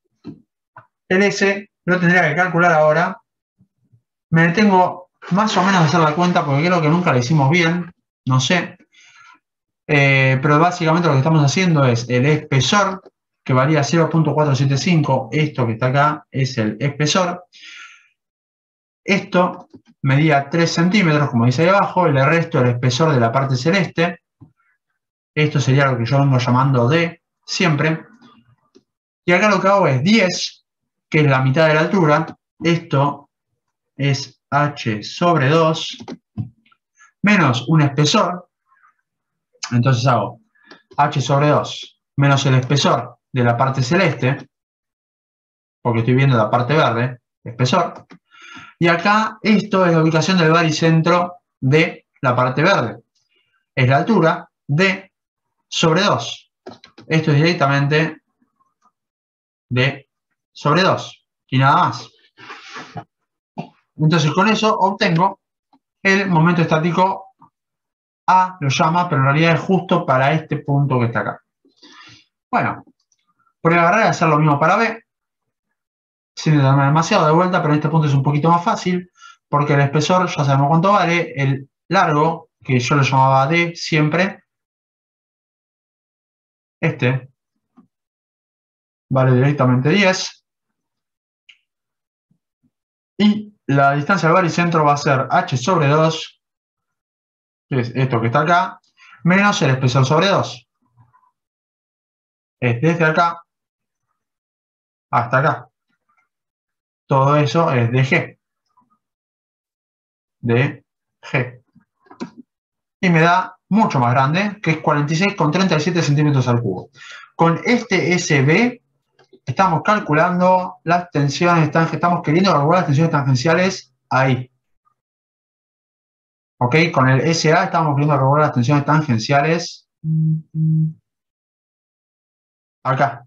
El S lo tendría que calcular ahora. Me detengo más o menos a hacer la cuenta porque creo que nunca la hicimos bien. No sé. Eh, pero básicamente lo que estamos haciendo es el espesor, que varía cero punto cuatrocientos setenta y cinco. Esto que está acá es el espesor. Esto medía tres centímetros, como dice ahí abajo. El resto, el espesor de la parte celeste. Esto sería lo que yo vengo llamando D, siempre. Y acá lo que hago es diez, que es la mitad de la altura. Esto es H sobre dos, menos un espesor. Entonces hago H sobre dos, menos el espesor de la parte celeste, porque estoy viendo la parte verde, espesor. Y acá esto es la ubicación del baricentro de la parte verde. Es la altura D sobre dos. Esto es directamente D sobre dos. Y nada más. Entonces con eso obtengo el momento estático A, lo llama, pero en realidad es justo para este punto que está acá. Bueno, voy a agarrar y hacer lo mismo para B, sin darme demasiado de vuelta, pero en este punto es un poquito más fácil, porque el espesor ya sabemos cuánto vale, el largo, que yo lo llamaba D siempre, este, vale directamente diez, y la distancia al baricentro va a ser H sobre dos, que es esto que está acá, menos el espesor sobre dos. Es desde acá hasta acá. Todo eso es de G. De G. Y me da mucho más grande, que es cuarenta y seis coma treinta y siete centímetros al cubo. Con este S B estamos calculando las tensiones, estamos queriendo calcular las tensiones tangenciales ahí. ¿Ok? Con el S A estamos queriendo calcular las tensiones tangenciales acá.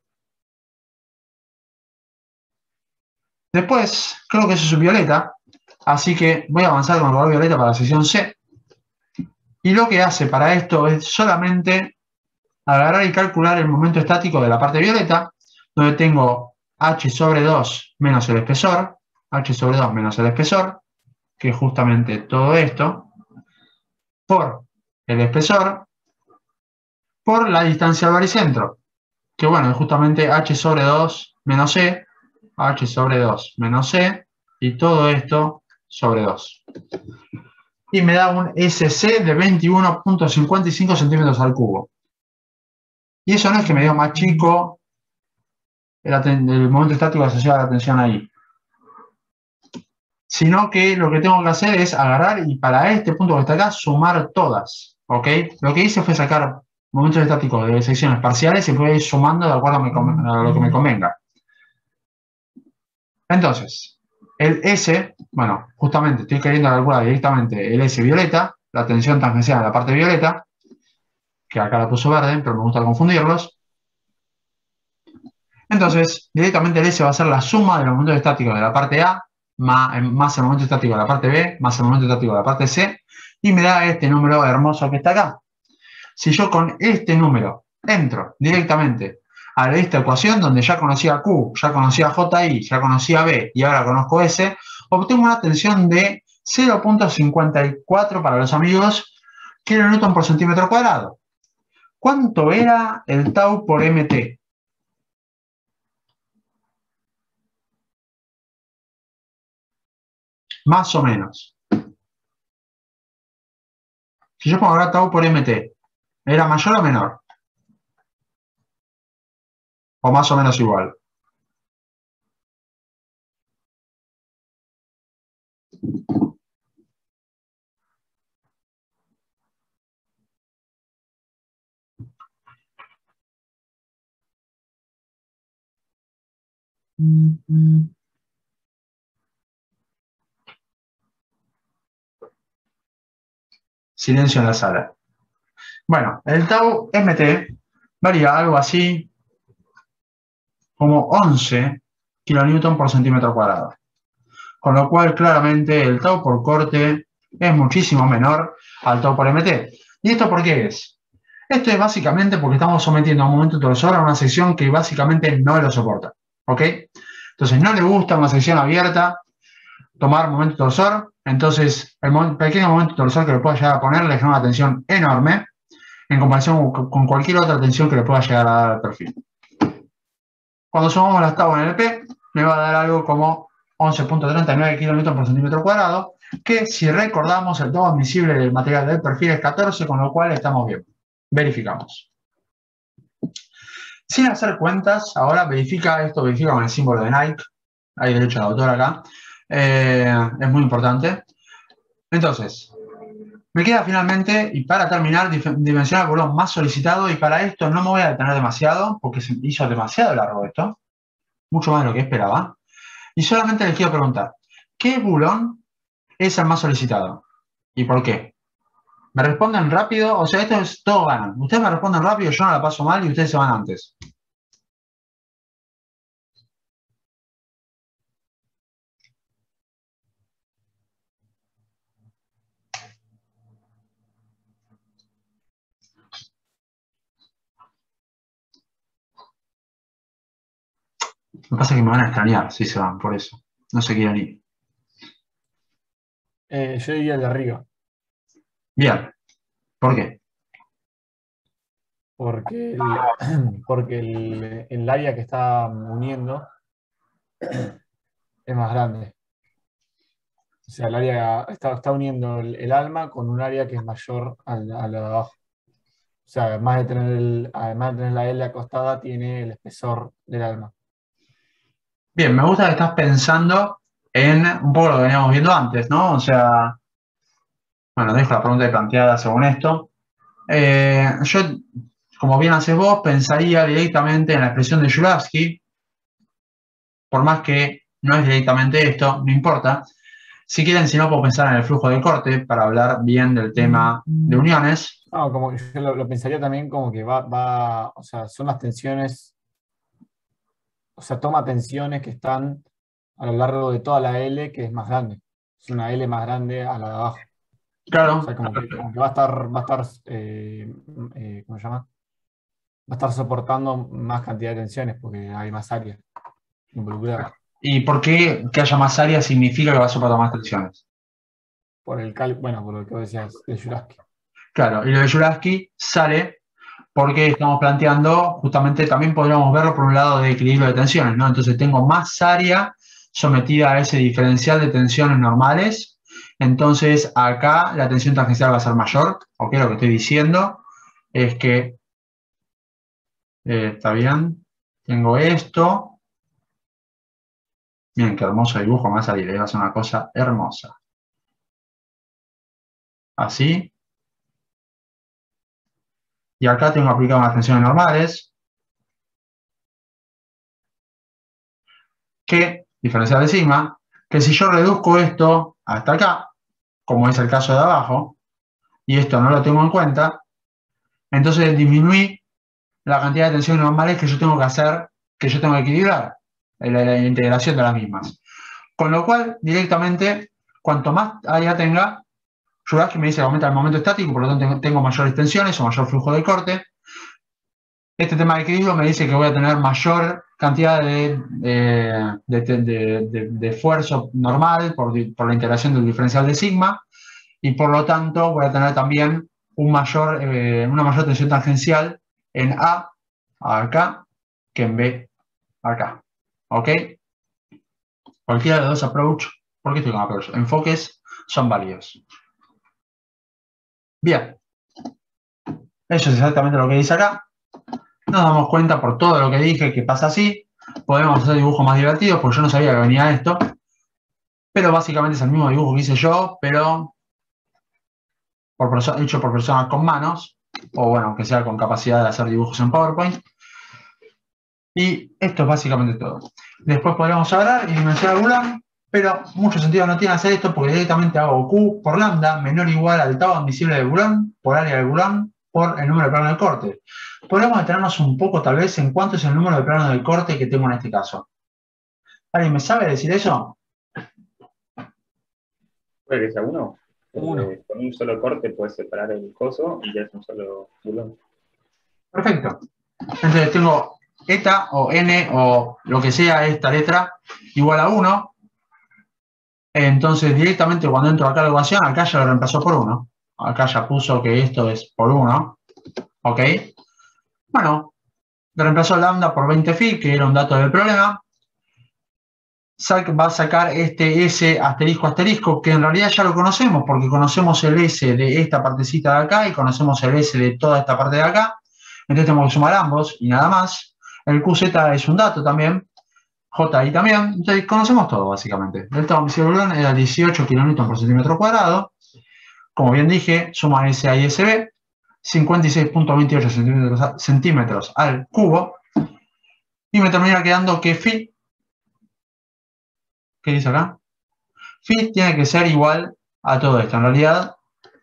Después, creo que eso es violeta, así que voy a avanzar con el color violeta para la sección C. Y lo que hace para esto es solamente agarrar y calcular el momento estático de la parte violeta, donde tengo H sobre dos menos el espesor, H sobre dos menos el espesor, que es justamente todo esto, por el espesor, por la distancia al baricentro, que bueno, es justamente H sobre dos menos E, H sobre dos menos E, y todo esto sobre dos. Y me da un S C de veintiuno punto cincuenta y cinco centímetros al cubo. Y eso no es que me dio más chico el, el momento estático asociado a la tensión ahí, sino que lo que tengo que hacer es agarrar y para este punto que está acá sumar todas. ¿Ok? Lo que hice fue sacar momentos estáticos de secciones parciales y voy a ir sumando de acuerdo a, me, a lo que me convenga. Entonces, el S, bueno, justamente estoy queriendo calcular directamente el S violeta, la tensión tangencial de la parte violeta, que acá la puso verde, pero me gusta confundirlos. Entonces, directamente el S va a ser la suma de los momentos estáticos de la parte A, más, más el momento estático de la parte B, más el momento estático de la parte C, y me da este número hermoso que está acá. Si yo con este número entro directamente a esta ecuación donde ya conocía Q, ya conocía J I, ya conocía B y ahora conozco S, obtengo una tensión de cero punto cincuenta y cuatro para los amigos kilonewton por centímetro cuadrado. ¿Cuánto era el tau por M T? Más o menos. Si yo pongo ahora tau por M T, ¿era mayor o menor? O más o menos igual. Silencio en la sala. Bueno, el tau M T varía algo así como once kilonewton por centímetro cuadrado. Con lo cual, claramente, el tau por corte es muchísimo menor al tau por M T. ¿Y esto por qué es? Esto es básicamente porque estamos sometiendo a un momento torsor a una sección que básicamente no lo soporta. ¿Ok? Entonces, no le gusta una sección abierta tomar momento torsor. Entonces, el pequeño momento torsor que le pueda llegar a poner le genera una tensión enorme en comparación con cualquier otra tensión que le pueda llegar a dar al perfil. Cuando sumamos las tau en el P, me va a dar algo como once punto treinta y nueve kilonewton por centímetro cuadrado, que si recordamos el tau admisible del material del perfil es catorce, con lo cual estamos bien. Verificamos. Sin hacer cuentas, ahora verifica esto, verifica con el símbolo de Nike, hay derecho de autor acá, eh, es muy importante. Entonces, me queda finalmente, y para terminar, dimensionar el volumen más solicitado, y para esto no me voy a detener demasiado, porque se hizo demasiado largo esto, mucho más de lo que esperaba, y solamente les quiero preguntar, ¿qué bulón es el más solicitado? ¿Y por qué? Me responden rápido, o sea, esto es todo ganan. Ustedes me responden rápido, yo no la paso mal y ustedes se van antes. Lo que pasa es que me van a extrañar si se van, por eso. No se quieren ir. Eh, yo diría el de arriba, Bien. ¿Por qué? porque el, porque el, el área que está uniendo es más grande. O sea, el área está, está uniendo el, el alma con un área que es mayor al, a lo de abajo. O sea, además de tener el, además de tener la L acostada, tiene el espesor del alma. Bien, me gusta que estás pensando en un poco lo que veníamos viendo antes, ¿no? O sea, bueno, dejo la pregunta planteada según esto. Eh, yo, como bien haces vos, pensaría directamente en la expresión de Shulevsky, por más que no es directamente esto, no importa. Si quieren, si no, puedo pensar en el flujo de corte para hablar bien del tema de uniones. No, como yo lo, lo pensaría también como que va, va, o sea, son las tensiones, o sea, toma tensiones que están a lo largo de toda la L, que es más grande. Es una L más grande a la de abajo. Claro. O sea, como que, como que va a estar, va a estar, eh, eh, ¿cómo se llama? Va a estar soportando más cantidad de tensiones porque hay más área involucrada. ¿Y por qué que haya más área significa que va a soportar más tensiones? Por el cal, bueno, por lo que vos decías de Juraski. Claro, y lo de Juraski sale porque estamos planteando, justamente también podríamos verlo por un lado de equilibrio de tensiones, ¿no? Entonces tengo más área sometida a ese diferencial de tensiones normales. Entonces acá la tensión tangencial va a ser mayor, ¿ok? Lo que estoy diciendo es que, eh, está bien, tengo esto. Miren qué hermoso dibujo me va a salir, va a ser una cosa hermosa. Así. Y acá tengo aplicado unas tensiones normales. Que, diferencial de sigma, que si yo reduzco esto hasta acá, como es el caso de abajo, y esto no lo tengo en cuenta, entonces disminuí la cantidad de tensiones normales que yo tengo que hacer, que yo tengo que equilibrar, la, la integración de las mismas. Con lo cual, directamente, cuanto más área tenga, Juraski me dice que aumenta el momento estático, por lo tanto tengo mayores tensiones o mayor flujo de corte. Este tema de equilibrio me dice que voy a tener mayor cantidad de, de, de, de, de, de esfuerzo normal por, por la integración del diferencial de sigma, y por lo tanto voy a tener también un mayor, eh, una mayor tensión tangencial en A, acá, que en B, acá. ¿Ok? Cualquiera de los dos approach, ¿por qué estoy con approach? Enfoques son válidos. Bien. Eso es exactamente lo que dice acá. Nos damos cuenta por todo lo que dije que pasa así. Podemos hacer dibujos más divertidos porque yo no sabía que venía esto. Pero básicamente es el mismo dibujo que hice yo, pero por hecho por personas con manos. O bueno, aunque sea con capacidad de hacer dibujos en PowerPoint. Y esto es básicamente todo. Después podríamos hablar y dimensionar Boulogne, pero mucho sentido no tiene hacer esto porque directamente hago Q por lambda menor o igual al tau admisible de Boulogne por área de Boulogne por el número de planos de corte. Podemos detenernos un poco tal vez en cuánto es el número de planos de corte que tengo en este caso. ¿Alguien me sabe decir eso? ¿Puede que sea uno? Uno. Eh, con un solo corte puedes separar el coso y ya es un solo Boulogne. Perfecto. Entonces tengo eta o n o lo que sea esta letra igual a uno. Entonces directamente cuando entro acá a la ecuación, acá ya lo reemplazó por uno. Acá ya puso que esto es por uno. ¿Ok? Bueno, le reemplazó lambda por veinte phi, que era un dato del problema. Va a sacar este S asterisco asterisco, que en realidad ya lo conocemos, porque conocemos el S de esta partecita de acá y conocemos el S de toda esta parte de acá. Entonces tenemos que sumar ambos y nada más. El Q Z es un dato también. J I también. Entonces conocemos todo, básicamente. El tau admisible de Boulogne era dieciocho kilonewton por centímetro cuadrado. Como bien dije, suma S A y S B. cincuenta y seis punto veintiocho centímetros, centímetros al cubo. Y me termina quedando que phi, ¿qué dice acá? Phi tiene que ser igual a todo esto. En realidad,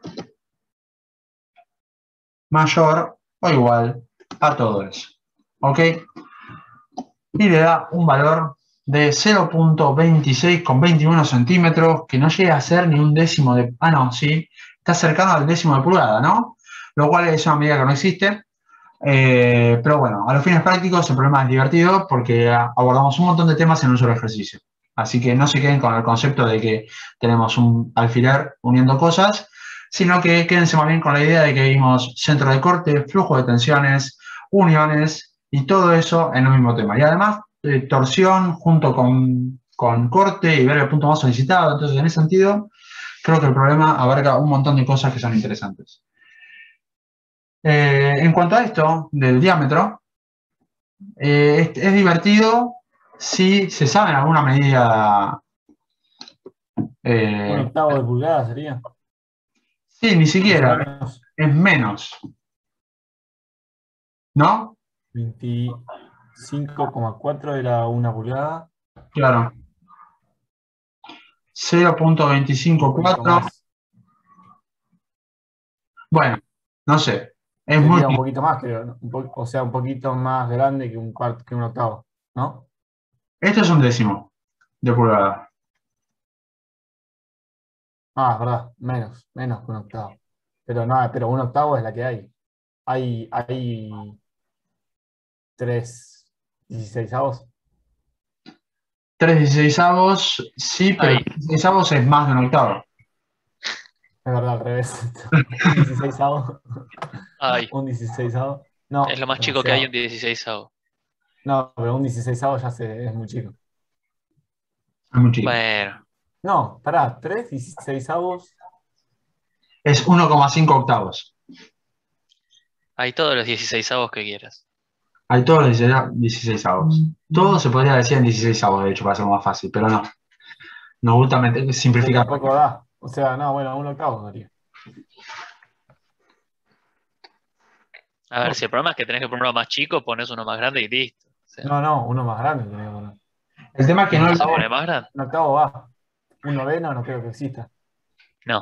mayor o igual a todo eso. ¿Ok? Y le da un valor de cero punto veintiséis con veintiuno centímetros, que no llega a ser ni un décimo de... Ah, no, sí. Está cercano al décimo de pulgada, ¿no? Lo cual es una medida que no existe. Eh, pero bueno, a los fines prácticos el problema es divertido porque abordamos un montón de temas en un solo ejercicio. Así que no se queden con el concepto de que tenemos un alfiler uniendo cosas, sino que quédense más bien con la idea de que vimos centro de corte, flujo de tensiones, uniones y todo eso en un mismo tema. Y además, eh, torsión junto con, con corte y ver el punto más solicitado. Entonces, en ese sentido, creo que el problema abarca un montón de cosas que son interesantes. Eh, en cuanto a esto del diámetro, eh, es, es divertido si se sabe en alguna medida. Eh, Un octavo de pulgada sería. sí, ni siquiera, Más o menos es menos. ¿No? veinticinco coma cuatro era una pulgada. Claro. cero punto Un veinticinco poquito cuatro. más. Bueno, no sé. Es muy. Sería un poquito más, creo. ¿No? Un po- o sea, un poquito más grande que un cuarto, que un octavo, ¿no? Esto es un décimo de pulgada. Ah, es verdad, menos, menos que un octavo. Pero no, pero un octavo es la que hay. Hay, hay tres dieciseisavos. tres dieciseisavos, sí, pero Ahí. dieciseisavos es más de un octavo. Es verdad, al revés. Un dieciseisavo. Ahí. Un dieciseisavo. No, Es lo más chico que hay un demasiado. dieciseisavo. No, pero un dieciseisavo ya se, es muy chico. Es muy chico. Bueno, No, pará, tres dieciseisavos. Es uno coma cinco octavos. hay todos los dieciseisavos que quieras. Hay todos los dieciseisavos. Todo se podría decir en dieciseisavos, de hecho, para hacerlo más fácil, pero no. Nos gusta meter- Pero simplificar. tampoco da. O sea, no, bueno, un octavo daría. A ver, si el problema es que tenés que poner uno más chico, pones uno más grande y listo. O sea, No, no, uno más grande tenía que poner. El tema es que Un no, ¿no se octavo, pone más grande? un octavo va. Un noveno no creo que exista. No.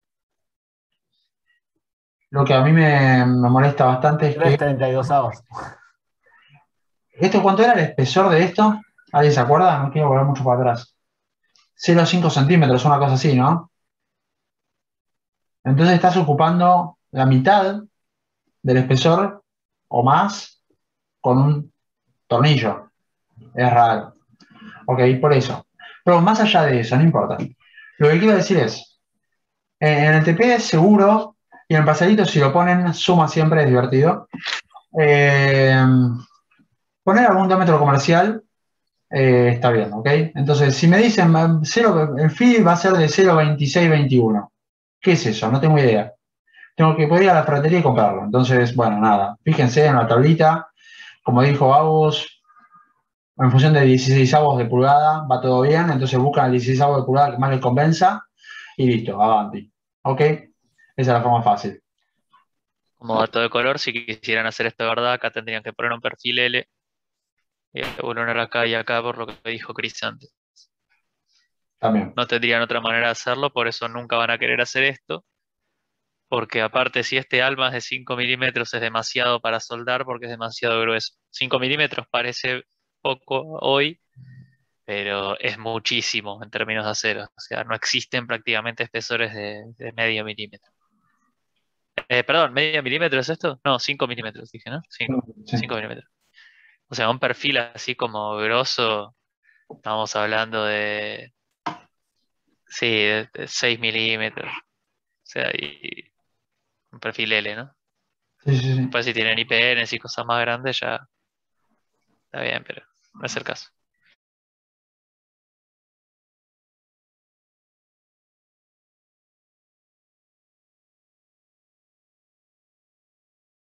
lo que a mí me, me molesta bastante es Tres que. treinta y dos avos. ¿Esto cuánto era el espesor de esto? ¿Alguien se acuerda? No quiero volver mucho para atrás. cero coma cinco centímetros, una cosa así, ¿no? Entonces estás ocupando la mitad del espesor o más con un tornillo. Es raro. Ok, por eso. Pero más allá de eso, no importa. Lo que quiero decir es, eh, en el T P es seguro y en el pasadito si lo ponen suma siempre, es divertido. Eh, poner algún diámetro comercial eh, está bien, ¿ok? Entonces, si me dicen cero, el fee va a ser de cero coma veintiséis veintiuno. ¿Qué es eso? No tengo idea. Tengo que poder ir a la ferretería y comprarlo. Entonces, bueno, nada. Fíjense en la tablita. Como dijo Agus, en función de dieciséis avos de pulgada, va todo bien. Entonces buscan el dieciséis avos de pulgada que más les convenza y listo, avanti. ¿Ok? Esa es la forma fácil. Como dato de color, si quisieran hacer esto de verdad, acá tendrían que poner un perfil L y poner acá y acá por lo que dijo Chris antes. También. No tendrían otra manera de hacerlo, por eso nunca van a querer hacer esto. Porque aparte, si este alma es de cinco milímetros, es demasiado para soldar porque es demasiado grueso. cinco milímetros parece poco hoy, pero es muchísimo en términos de acero. O sea, no existen prácticamente espesores de, de medio milímetro. Eh, perdón, ¿medio milímetro es esto? No, cinco milímetros, dije, ¿no? cinco Sí. milímetros. O sea, un perfil así como grosso, estamos hablando de, sí, de, de seis milímetros. O sea, y un perfil L, ¿no? Sí, sí, sí. Pues si tienen I P Ns y cosas más grandes ya está bien, pero no es el caso.